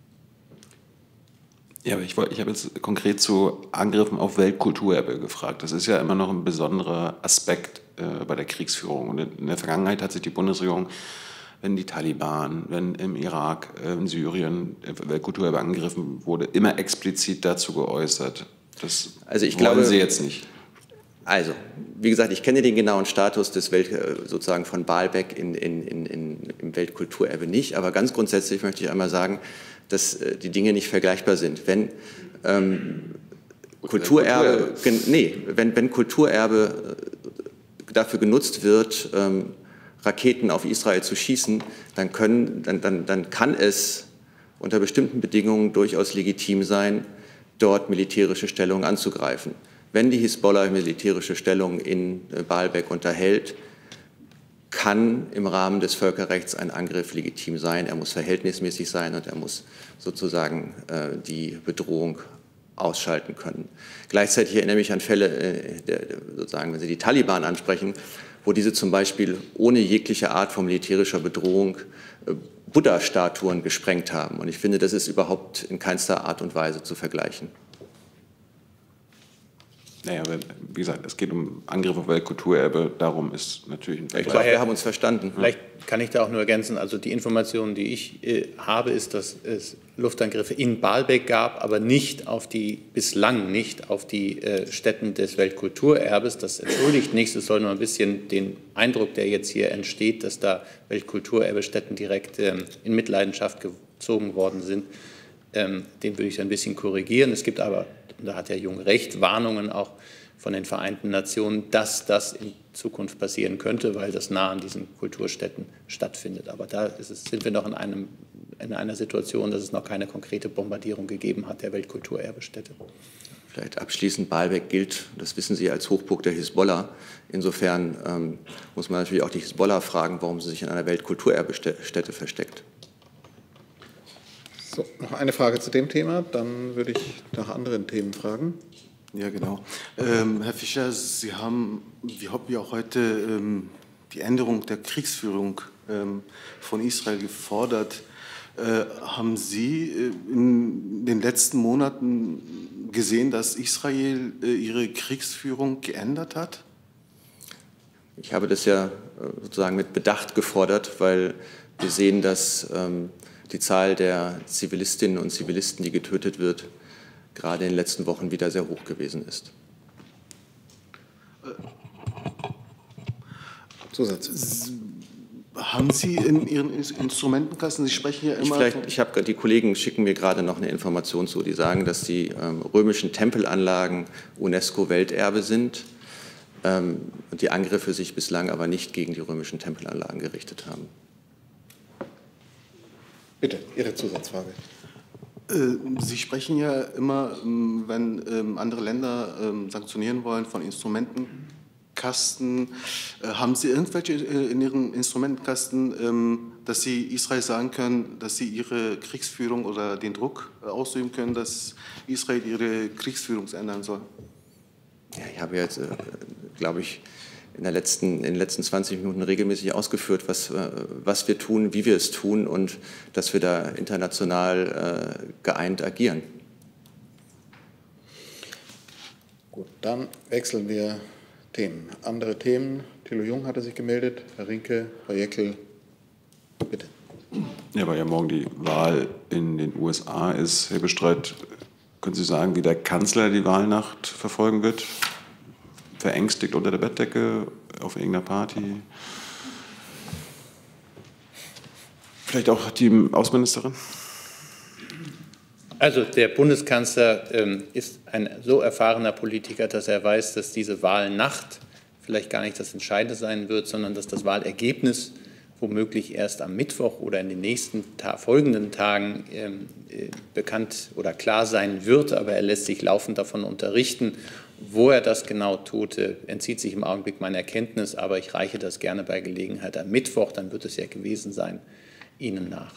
Ja, aber ich, ich habe jetzt konkret zu Angriffen auf Weltkulturerbe gefragt. Das ist ja immer noch ein besonderer Aspekt äh, bei der Kriegsführung. Und in der Vergangenheit hat sich die Bundesregierung, wenn die Taliban, wenn im Irak, äh, in Syrien Weltkulturerbe angegriffen wurde, immer explizit dazu geäußert. Das also ich wollen glaube, Sie jetzt nicht. Also, wie gesagt, ich kenne den genauen Status des Welt, sozusagen von Baalbek in, in, in, in, im Weltkulturerbe nicht, aber ganz grundsätzlich möchte ich einmal sagen, dass die Dinge nicht vergleichbar sind. Wenn ähm, Kulturerbe, nee, wenn, wenn Kulturerbe dafür genutzt wird, ähm, Raketen auf Israel zu schießen, dann, können, dann, dann, dann kann es unter bestimmten Bedingungen durchaus legitim sein, dort militärische Stellungen anzugreifen. Wenn die Hisbollah militärische Stellung in Baalbek unterhält, kann im Rahmen des Völkerrechts ein Angriff legitim sein. Er muss verhältnismäßig sein und er muss sozusagen äh, die Bedrohung ausschalten können. Gleichzeitig erinnere ich mich an Fälle, äh, der, sozusagen, wenn Sie die Taliban ansprechen, wo diese zum Beispiel ohne jegliche Art von militärischer Bedrohung äh, Buddha-Statuen gesprengt haben. Und ich finde, das ist überhaupt in keinster Art und Weise zu vergleichen. Naja, aber wie gesagt, es geht um Angriff auf Weltkulturerbe, darum ist natürlich ein Ich glaube, wir haben uns verstanden. Vielleicht kann ich da auch nur ergänzen, also die Information, die ich äh, habe, ist, dass es Luftangriffe in Baalbek gab, aber nicht auf die, bislang nicht auf die äh, Stätten des Weltkulturerbes. Das entschuldigt nichts, es soll nur ein bisschen den Eindruck, der jetzt hier entsteht, dass da Weltkulturerbestätten direkt ähm, in Mitleidenschaft gezogen worden sind, ähm, den würde ich ein bisschen korrigieren. Es gibt aber, und da hat Herr Jung recht, Warnungen auch von den Vereinten Nationen, dass das in Zukunft passieren könnte, weil das nah an diesen Kulturstätten stattfindet. Aber da ist es, sind wir noch in, einem, in einer Situation, dass es noch keine konkrete Bombardierung gegeben hat der Weltkulturerbestätte. Vielleicht abschließend, Baalbek gilt, das wissen Sie, als Hochburg der Hisbollah. Insofern ähm, muss man natürlich auch die Hisbollah fragen, warum sie sich in einer Weltkulturerbestätte versteckt. So, noch eine Frage zu dem Thema, dann würde ich nach anderen Themen fragen. Ja, genau. Ähm, Herr Fischer, Sie haben, wie auch heute, ähm, die Änderung der Kriegsführung ähm, von Israel gefordert. Äh, haben Sie äh, in den letzten Monaten gesehen, dass Israel äh, ihre Kriegsführung geändert hat? Ich habe das ja sozusagen mit Bedacht gefordert, weil wir sehen, dass ähm, die Zahl der Zivilistinnen und Zivilisten, die getötet wird, gerade in den letzten Wochen wieder sehr hoch gewesen ist. Zusatz. Haben Sie in Ihren Instrumentenkasten, Sie sprechen ja immer... Ich, vielleicht, ich habe, die Kollegen schicken mir gerade noch eine Information zu, die sagen, dass die ähm, römischen Tempelanlagen UNESCO-Welterbe sind ähm, und die Angriffe sich bislang aber nicht gegen die römischen Tempelanlagen gerichtet haben. Bitte, Ihre Zusatzfrage. Sie sprechen ja immer, wenn andere Länder sanktionieren wollen, von Instrumentenkasten. Haben Sie irgendwelche in Ihren Instrumentenkasten, dass Sie Israel sagen können, dass Sie Ihre Kriegsführung oder den Druck ausüben können, dass Israel ihre Kriegsführung ändern soll? Ja, ich habe jetzt, glaube ich, in, der letzten, in den letzten zwanzig Minuten regelmäßig ausgeführt, was, was wir tun, wie wir es tun und dass wir da international äh, geeint agieren. Gut, dann wechseln wir Themen. Andere Themen. Thilo Jung hatte sich gemeldet, Herr Rinke, Frau Jäckel, bitte. Ja, weil ja morgen die Wahl in den U S A ist. Herr Bestreit, können Sie sagen, wie der Kanzler die Wahlnacht verfolgen wird? verängstigt unter der Bettdecke auf irgendeiner Party? Vielleicht auch die Außenministerin? Also der Bundeskanzler ähm, ist ein so erfahrener Politiker, dass er weiß, dass diese Wahlnacht vielleicht gar nicht das Entscheidende sein wird, sondern dass das Wahlergebnis womöglich erst am Mittwoch oder in den nächsten ta- folgenden Tagen ähm, äh, bekannt oder klar sein wird. Aber er lässt sich laufend davon unterrichten. Wo er das genau tut, äh, entzieht sich im Augenblick meiner Kenntnis. Aber ich reiche das gerne bei Gelegenheit am Mittwoch, dann wird es ja gewesen sein, Ihnen nach.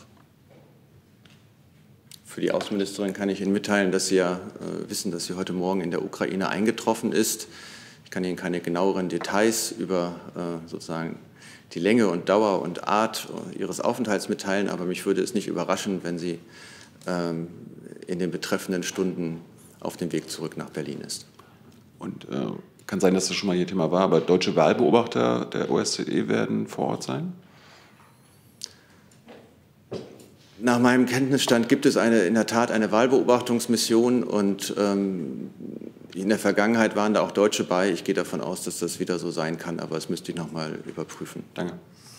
Für die Außenministerin kann ich Ihnen mitteilen, dass Sie ja äh, wissen, dass sie heute Morgen in der Ukraine eingetroffen ist. Ich kann Ihnen keine genaueren Details über äh, sozusagen die Länge und Dauer und Art Ihres Aufenthalts mitteilen, aber mich würde es nicht überraschen, wenn sie ähm, in den betreffenden Stunden auf dem Weg zurück nach Berlin ist. Und äh, kann sein, dass das schon mal Ihr Thema war, aber deutsche Wahlbeobachter der O S Z E werden vor Ort sein? Nach meinem Kenntnisstand gibt es eine, in der Tat eine Wahlbeobachtungsmission und ähm, in der Vergangenheit waren da auch Deutsche bei. Ich gehe davon aus, dass das wieder so sein kann, aber das müsste ich noch mal überprüfen. Danke.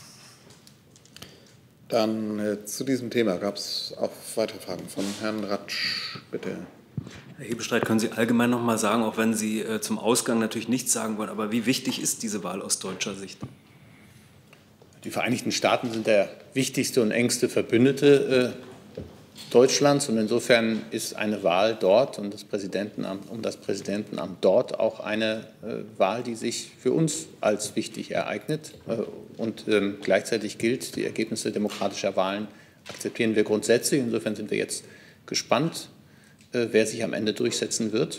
Dann äh, zu diesem Thema gab es auch weitere Fragen von Herrn Ratsch, bitte. Herr Hebestreit, können Sie allgemein noch mal sagen, auch wenn Sie äh, zum Ausgang natürlich nichts sagen wollen, aber wie wichtig ist diese Wahl aus deutscher Sicht? Die Vereinigten Staaten sind der wichtigste und engste Verbündete äh, Deutschlands und insofern ist eine Wahl dort und das Präsidentenamt, um das Präsidentenamt dort auch eine äh, Wahl, die sich für uns als wichtig ereignet. Äh, und ähm, gleichzeitig gilt, die Ergebnisse demokratischer Wahlen akzeptieren wir grundsätzlich. Insofern sind wir jetzt gespannt, äh, wer sich am Ende durchsetzen wird.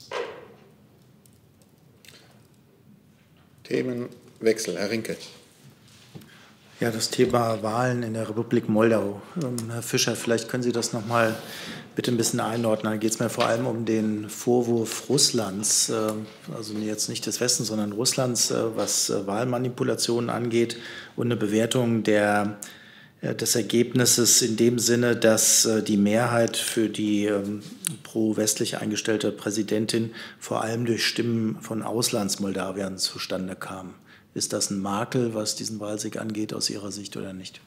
Themenwechsel, Herr Rinke. Ja, das Thema Wahlen in der Republik Moldau. Ähm, Herr Fischer, vielleicht können Sie das noch mal bitte ein bisschen einordnen. Da geht es mir vor allem um den Vorwurf Russlands, äh, also jetzt nicht des Westens, sondern Russlands, äh, was äh, Wahlmanipulationen angeht und eine Bewertung der, äh, des Ergebnisses in dem Sinne, dass äh, die Mehrheit für die ähm, pro-westlich eingestellte Präsidentin vor allem durch Stimmen von Auslandsmoldawiern zustande kam. Ist das ein Makel, was diesen Wahlsieg angeht, aus Ihrer Sicht oder nicht?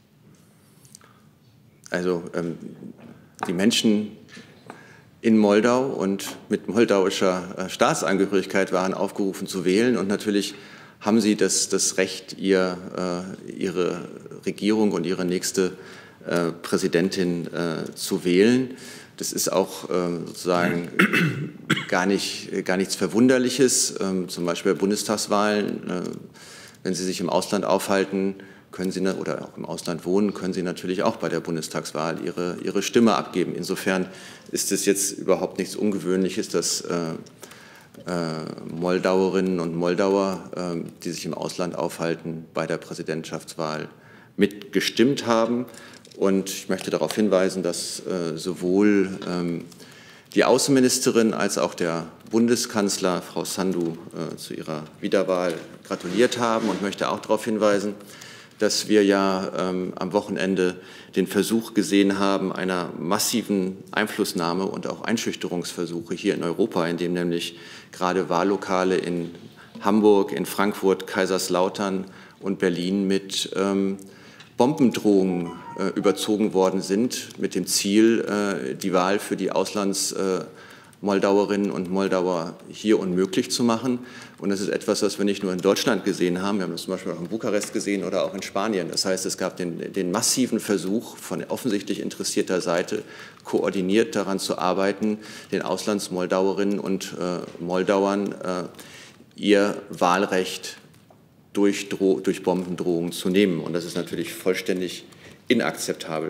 Also ähm, die Menschen in Moldau und mit moldauischer äh, Staatsangehörigkeit waren aufgerufen zu wählen. Und natürlich haben sie das, das Recht, ihr, äh, ihre Regierung und ihre nächste äh, Präsidentin äh, zu wählen. Das ist auch äh, sozusagen gar, nicht, gar nichts Verwunderliches. Ähm, zum Beispiel bei Bundestagswahlen, äh, wenn Sie sich im Ausland aufhalten, können Sie, oder auch im Ausland wohnen, können Sie natürlich auch bei der Bundestagswahl Ihre, Ihre Stimme abgeben. Insofern ist es jetzt überhaupt nichts Ungewöhnliches, dass äh, äh, Moldauerinnen und Moldauer, äh, die sich im Ausland aufhalten, bei der Präsidentschaftswahl mitgestimmt haben. Und ich möchte darauf hinweisen, dass äh, sowohl ähm, die Außenministerin als auch der Bundeskanzler, Frau Sandu, äh, zu ihrer Wiederwahl gratuliert haben und möchte auch darauf hinweisen, dass wir ja ähm, am Wochenende den Versuch gesehen haben einer massiven Einflussnahme und auch Einschüchterungsversuche hier in Europa, in dem nämlich gerade Wahllokale in Hamburg, in Frankfurt, Kaiserslautern und Berlin mit ähm, Bombendrohungen äh, überzogen worden sind, mit dem Ziel, äh, die Wahl für die Auslandsmoldauerinnen äh, und Moldauer hier unmöglich zu machen. Und das ist etwas, was wir nicht nur in Deutschland gesehen haben, wir haben das zum Beispiel auch in Bukarest gesehen oder auch in Spanien. Das heißt, es gab den, den massiven Versuch von offensichtlich interessierter Seite, koordiniert daran zu arbeiten, den Auslandsmoldauerinnen und äh, Moldauern äh, ihr Wahlrecht Durch, Dro- durch Bombendrohungen zu nehmen. Und das ist natürlich vollständig inakzeptabel.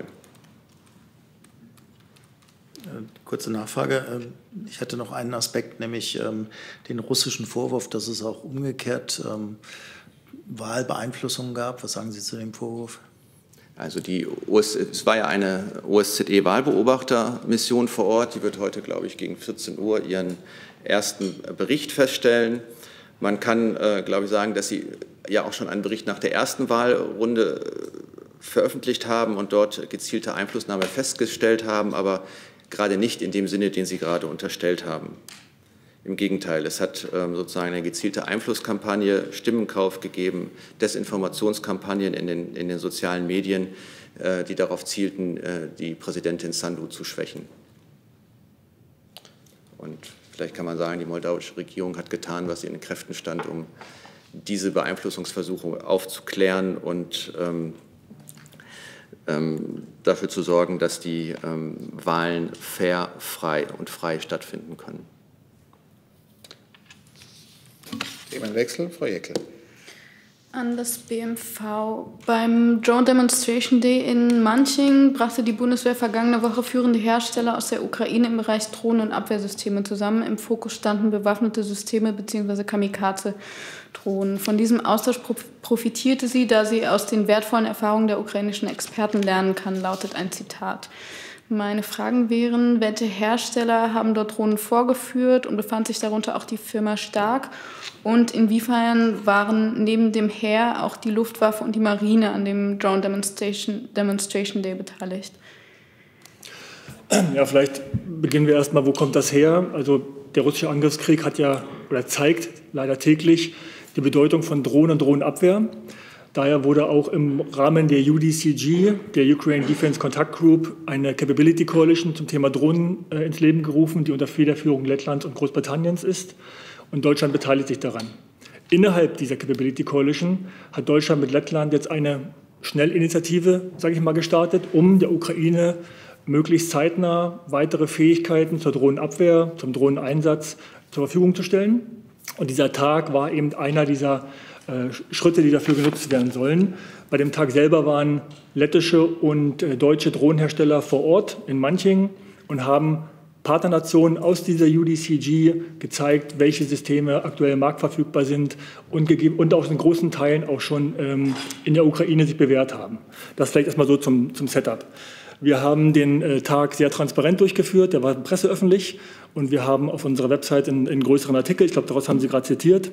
Kurze Nachfrage. Ich hatte noch einen Aspekt, nämlich den russischen Vorwurf, dass es auch umgekehrt Wahlbeeinflussung gab. Was sagen Sie zu dem Vorwurf? Also die O S, es war ja eine O S Z E-Wahlbeobachtermission vor Ort. Die wird heute, glaube ich, gegen vierzehn Uhr ihren ersten Bericht feststellen. Man kann, äh, glaube ich, sagen, dass Sie ja auch schon einen Bericht nach der ersten Wahlrunde äh, veröffentlicht haben und dort gezielte Einflussnahme festgestellt haben, aber gerade nicht in dem Sinne, den Sie gerade unterstellt haben. Im Gegenteil, es hat ähm, sozusagen eine gezielte Einflusskampagne, Stimmenkauf gegeben, Desinformationskampagnen in den, in den sozialen Medien, äh, die darauf zielten, äh, die Präsidentin Sandu zu schwächen. Und vielleicht kann man sagen, die moldawische Regierung hat getan, was in den Kräften stand, um diese Beeinflussungsversuche aufzuklären und ähm, ähm, dafür zu sorgen, dass die ähm, Wahlen fair, frei und frei stattfinden können. Themenwechsel, Frau Jeckel. An das B M V. Beim Joint Demonstration Day in Manching brachte die Bundeswehr vergangene Woche führende Hersteller aus der Ukraine im Bereich Drohnen- und Abwehrsysteme zusammen. Im Fokus standen bewaffnete Systeme bzw. Kamikaze-Drohnen. Von diesem Austausch profitierte sie, da sie aus den wertvollen Erfahrungen der ukrainischen Experten lernen kann, lautet ein Zitat. Meine Fragen wären, welche Hersteller haben dort Drohnen vorgeführt und befand sich darunter auch die Firma Stark? Und inwiefern waren neben dem Heer auch die Luftwaffe und die Marine an dem Joint Demonstration, Demonstration Day beteiligt? Ja, vielleicht beginnen wir erstmal, wo kommt das her? Also der russische Angriffskrieg hat ja oder zeigt leider täglich die Bedeutung von Drohnen und Drohnenabwehr. Daher wurde auch im Rahmen der U D C G, der Ukraine Defense Contact Group, eine Capability Coalition zum Thema Drohnen äh, ins Leben gerufen, die unter Federführung Lettlands und Großbritanniens ist. Und Deutschland beteiligt sich daran. Innerhalb dieser Capability Coalition hat Deutschland mit Lettland jetzt eine Schnellinitiative, sage ich mal, gestartet, um der Ukraine möglichst zeitnah weitere Fähigkeiten zur Drohnenabwehr, zum Drohneneinsatz zur Verfügung zu stellen. Und dieser Tag war eben einer dieser äh, Schritte, die dafür genutzt werden sollen. Bei dem Tag selber waren lettische und äh, deutsche Drohnenhersteller vor Ort in Manching und haben Partnernationen aus dieser U D C G gezeigt, welche Systeme aktuell marktverfügbar sind und, gegeben, und auch in großen Teilen auch schon ähm, in der Ukraine sich bewährt haben. Das vielleicht erstmal so zum, zum Setup. Wir haben den äh, Tag sehr transparent durchgeführt, der war presseöffentlich und wir haben auf unserer Website einen, einen größeren Artikel, ich glaube, daraus haben Sie gerade zitiert.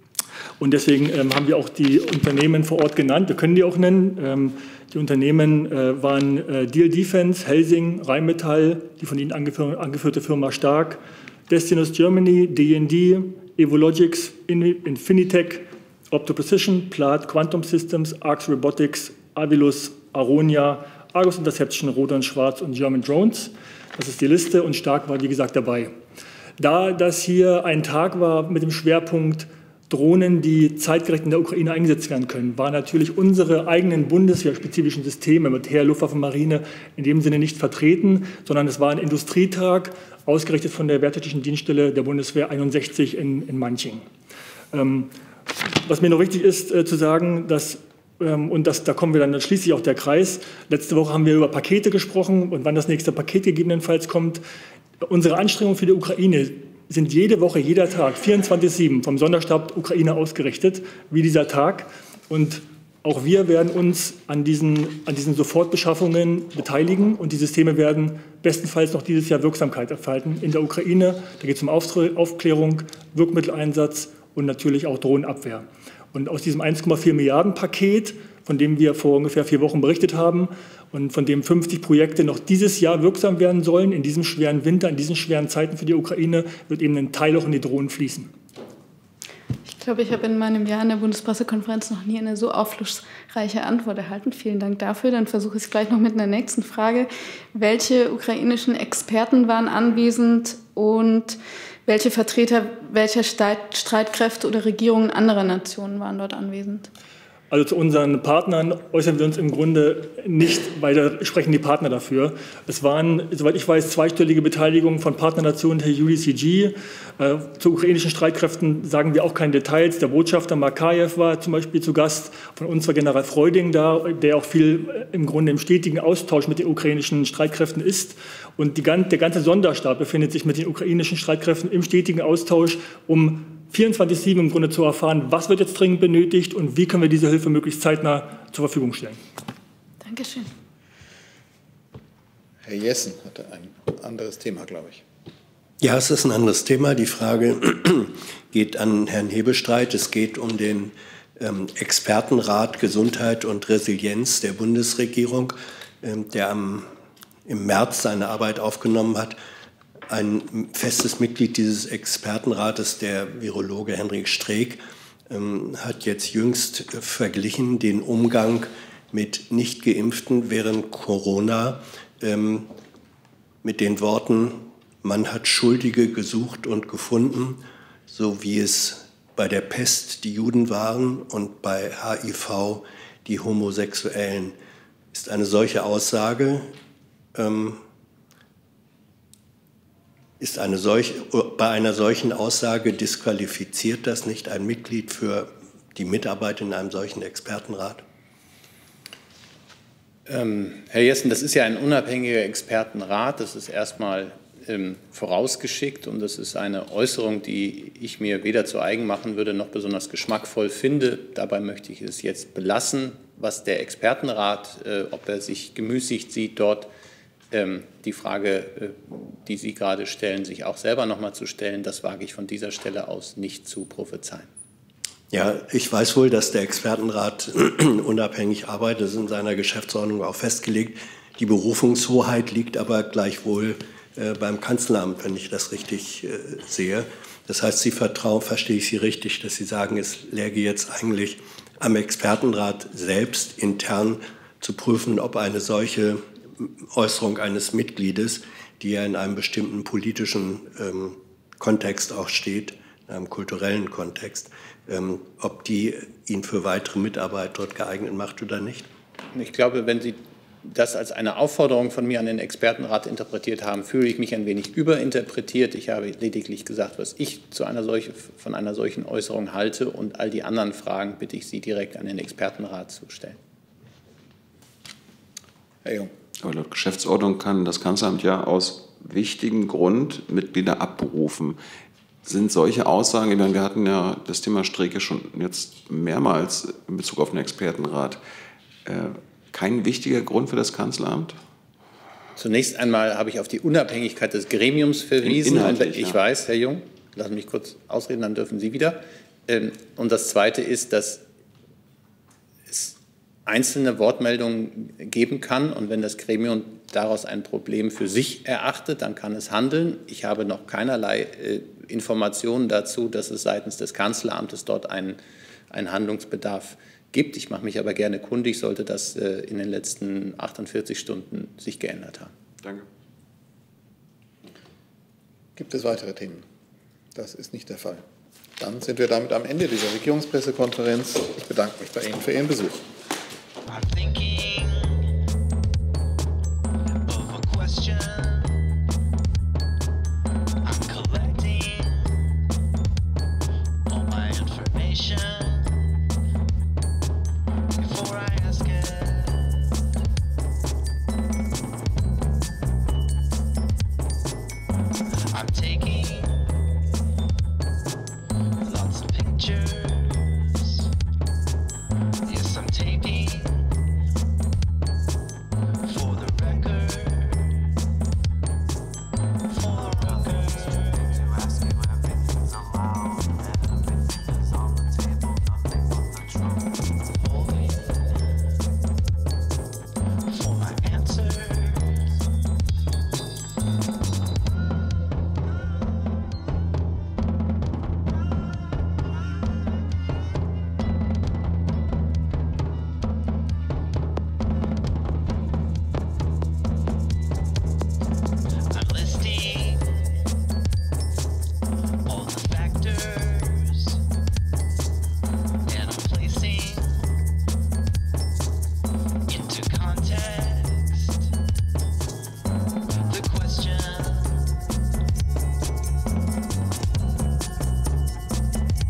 Und deswegen ähm, haben wir auch die Unternehmen vor Ort genannt. Wir können die auch nennen. Ähm, die Unternehmen äh, waren äh, Diehl Defense, Helsing, Rheinmetall, die von Ihnen angeführ angeführte Firma Stark, Destinus Germany, D and D, Evologics, Infinitec, Optoprecision, Plath, Quantum Systems, Arx Robotics, Avilus, Aronia, Argus Interception, Rodan Schwarz und German Drones. Das ist die Liste und Stark war, wie gesagt, dabei. Da das hier ein Tag war mit dem Schwerpunkt Drohnen, die zeitgerecht in der Ukraine eingesetzt werden können, waren natürlich unsere eigenen bundeswehrspezifischen Systeme mit Heer, Luftwaffe, Marine in dem Sinne nicht vertreten, sondern es war ein Industrietag, ausgerichtet von der Wehrtechnischen Dienststelle der Bundeswehr einundsechzig in, in Manching. Ähm, was mir noch wichtig ist äh, zu sagen, dass ähm, und das, da kommen wir dann, dann schließlich auch der Kreis. Letzte Woche haben wir über Pakete gesprochen und wann das nächste Paket gegebenenfalls kommt. Unsere Anstrengungen für die Ukraine sind jede Woche, jeder Tag, vierundzwanzig sieben vom Sonderstab Ukraine ausgerichtet, wie dieser Tag. Und auch wir werden uns an diesen, an diesen Sofortbeschaffungen beteiligen und die Systeme werden bestenfalls noch dieses Jahr Wirksamkeit entfalten in der Ukraine. Da geht es um Aufklärung, Wirkmitteleinsatz und natürlich auch Drohnenabwehr. Und aus diesem eins Komma vier Milliarden Paket, von dem wir vor ungefähr vier Wochen berichtet haben und von dem fünfzig Projekte noch dieses Jahr wirksam werden sollen, in diesem schweren Winter, in diesen schweren Zeiten für die Ukraine, wird eben ein Teil auch in die Drohnen fließen. Ich glaube, ich habe in meinem Jahr in der Bundespressekonferenz noch nie eine so aufschlussreiche Antwort erhalten. Vielen Dank dafür. Dann versuche ich es gleich noch mit einer nächsten Frage. Welche ukrainischen Experten waren anwesend und welche Vertreter welcher Streitkräfte oder Regierungen anderer Nationen waren dort anwesend? Also zu unseren Partnern äußern wir uns im Grunde nicht, weil da sprechen die Partner dafür. Es waren, soweit ich weiß, zweistellige Beteiligungen von Partnernationen der U D C G. Äh, zu ukrainischen Streitkräften sagen wir auch keine Details. Der Botschafter Makajew war zum Beispiel zu Gast. Von uns war General Freuding da, der auch viel im Grunde im stetigen Austausch mit den ukrainischen Streitkräften ist. Und die, der ganze Sonderstab befindet sich mit den ukrainischen Streitkräften im stetigen Austausch, um vierundzwanzig sieben im Grunde zu erfahren, was wird jetzt dringend benötigt und wie können wir diese Hilfe möglichst zeitnah zur Verfügung stellen. Dankeschön. Herr Jessen hatte ein anderes Thema, glaube ich. Ja, es ist ein anderes Thema. Die Frage geht an Herrn Hebestreit. Es geht um den ähm, Expertenrat Gesundheit und Resilienz der Bundesregierung, ähm, der am, im März seine Arbeit aufgenommen hat. ein festes Mitglied dieses Expertenrates, der Virologe Henrik Streeck, ähm, hat jetzt jüngst verglichen den Umgang mit Nicht-Geimpften während Corona ähm, mit den Worten, man hat Schuldige gesucht und gefunden, so wie es bei der Pest die Juden waren und bei H I V die Homosexuellen. Ist eine solche Aussage, ähm, ist eine solch, bei einer solchen Aussage disqualifiziert das nicht ein Mitglied für die Mitarbeit in einem solchen Expertenrat? Ähm, Herr Jessen, das ist ja ein unabhängiger Expertenrat. Das ist erstmal ähm, vorausgeschickt und das ist eine Äußerung, die ich mir weder zu eigen machen würde noch besonders geschmackvoll finde. Dabei möchte ich es jetzt belassen, was der Expertenrat, äh, ob er sich gemüßigt sieht, dort ähm, die Frage, äh, die Sie gerade stellen, sich auch selber noch mal zu stellen, das wage ich von dieser Stelle aus nicht zu prophezeien. Ja, ich weiß wohl, dass der Expertenrat unabhängig arbeitet, das ist in seiner Geschäftsordnung auch festgelegt. Die Berufungshoheit liegt aber gleichwohl äh, beim Kanzleramt, wenn ich das richtig äh, sehe. Das heißt, Sie vertrauen, verstehe ich Sie richtig, dass Sie sagen, es läge jetzt eigentlich am Expertenrat selbst intern zu prüfen, ob eine solche Äußerung eines Mitgliedes, die ja in einem bestimmten politischen ähm, Kontext auch steht, in einem kulturellen Kontext, ähm, ob die ihn für weitere Mitarbeit dort geeignet macht oder nicht? Ich glaube, wenn Sie das als eine Aufforderung von mir an den Expertenrat interpretiert haben, fühle ich mich ein wenig überinterpretiert. Ich habe lediglich gesagt, was ich zu einer solche, von einer solchen Äußerung halte, und all die anderen Fragen bitte ich Sie direkt an den Expertenrat zu stellen. Herr Jung. Aber laut Geschäftsordnung kann das Kanzleramt ja aus wichtigem Grund Mitglieder abberufen. Sind solche Aussagen, ich meine, wir hatten ja das Thema Streeck schon jetzt mehrmals in Bezug auf den Expertenrat, äh, kein wichtiger Grund für das Kanzleramt? Zunächst einmal habe ich auf die Unabhängigkeit des Gremiums verwiesen. Ich ja. weiß, Herr Jung, lassen Sie mich kurz ausreden, dann dürfen Sie wieder. Und das Zweite ist, dass es einzelne Wortmeldungen geben kann, und wenn das Gremium daraus ein Problem für sich erachtet, dann kann es handeln. Ich habe noch keinerlei äh, Informationen dazu, dass es seitens des Kanzleramtes dort einen, einen Handlungsbedarf gibt. Ich mache mich aber gerne kundig, sollte das äh, in den letzten achtundvierzig Stunden sich geändert haben. Danke. Gibt es weitere Themen? Das ist nicht der Fall. Dann sind wir damit am Ende dieser Regierungspressekonferenz. Ich bedanke mich bei Ihnen für Ihren Besuch.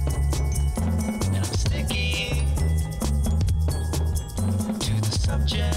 subject.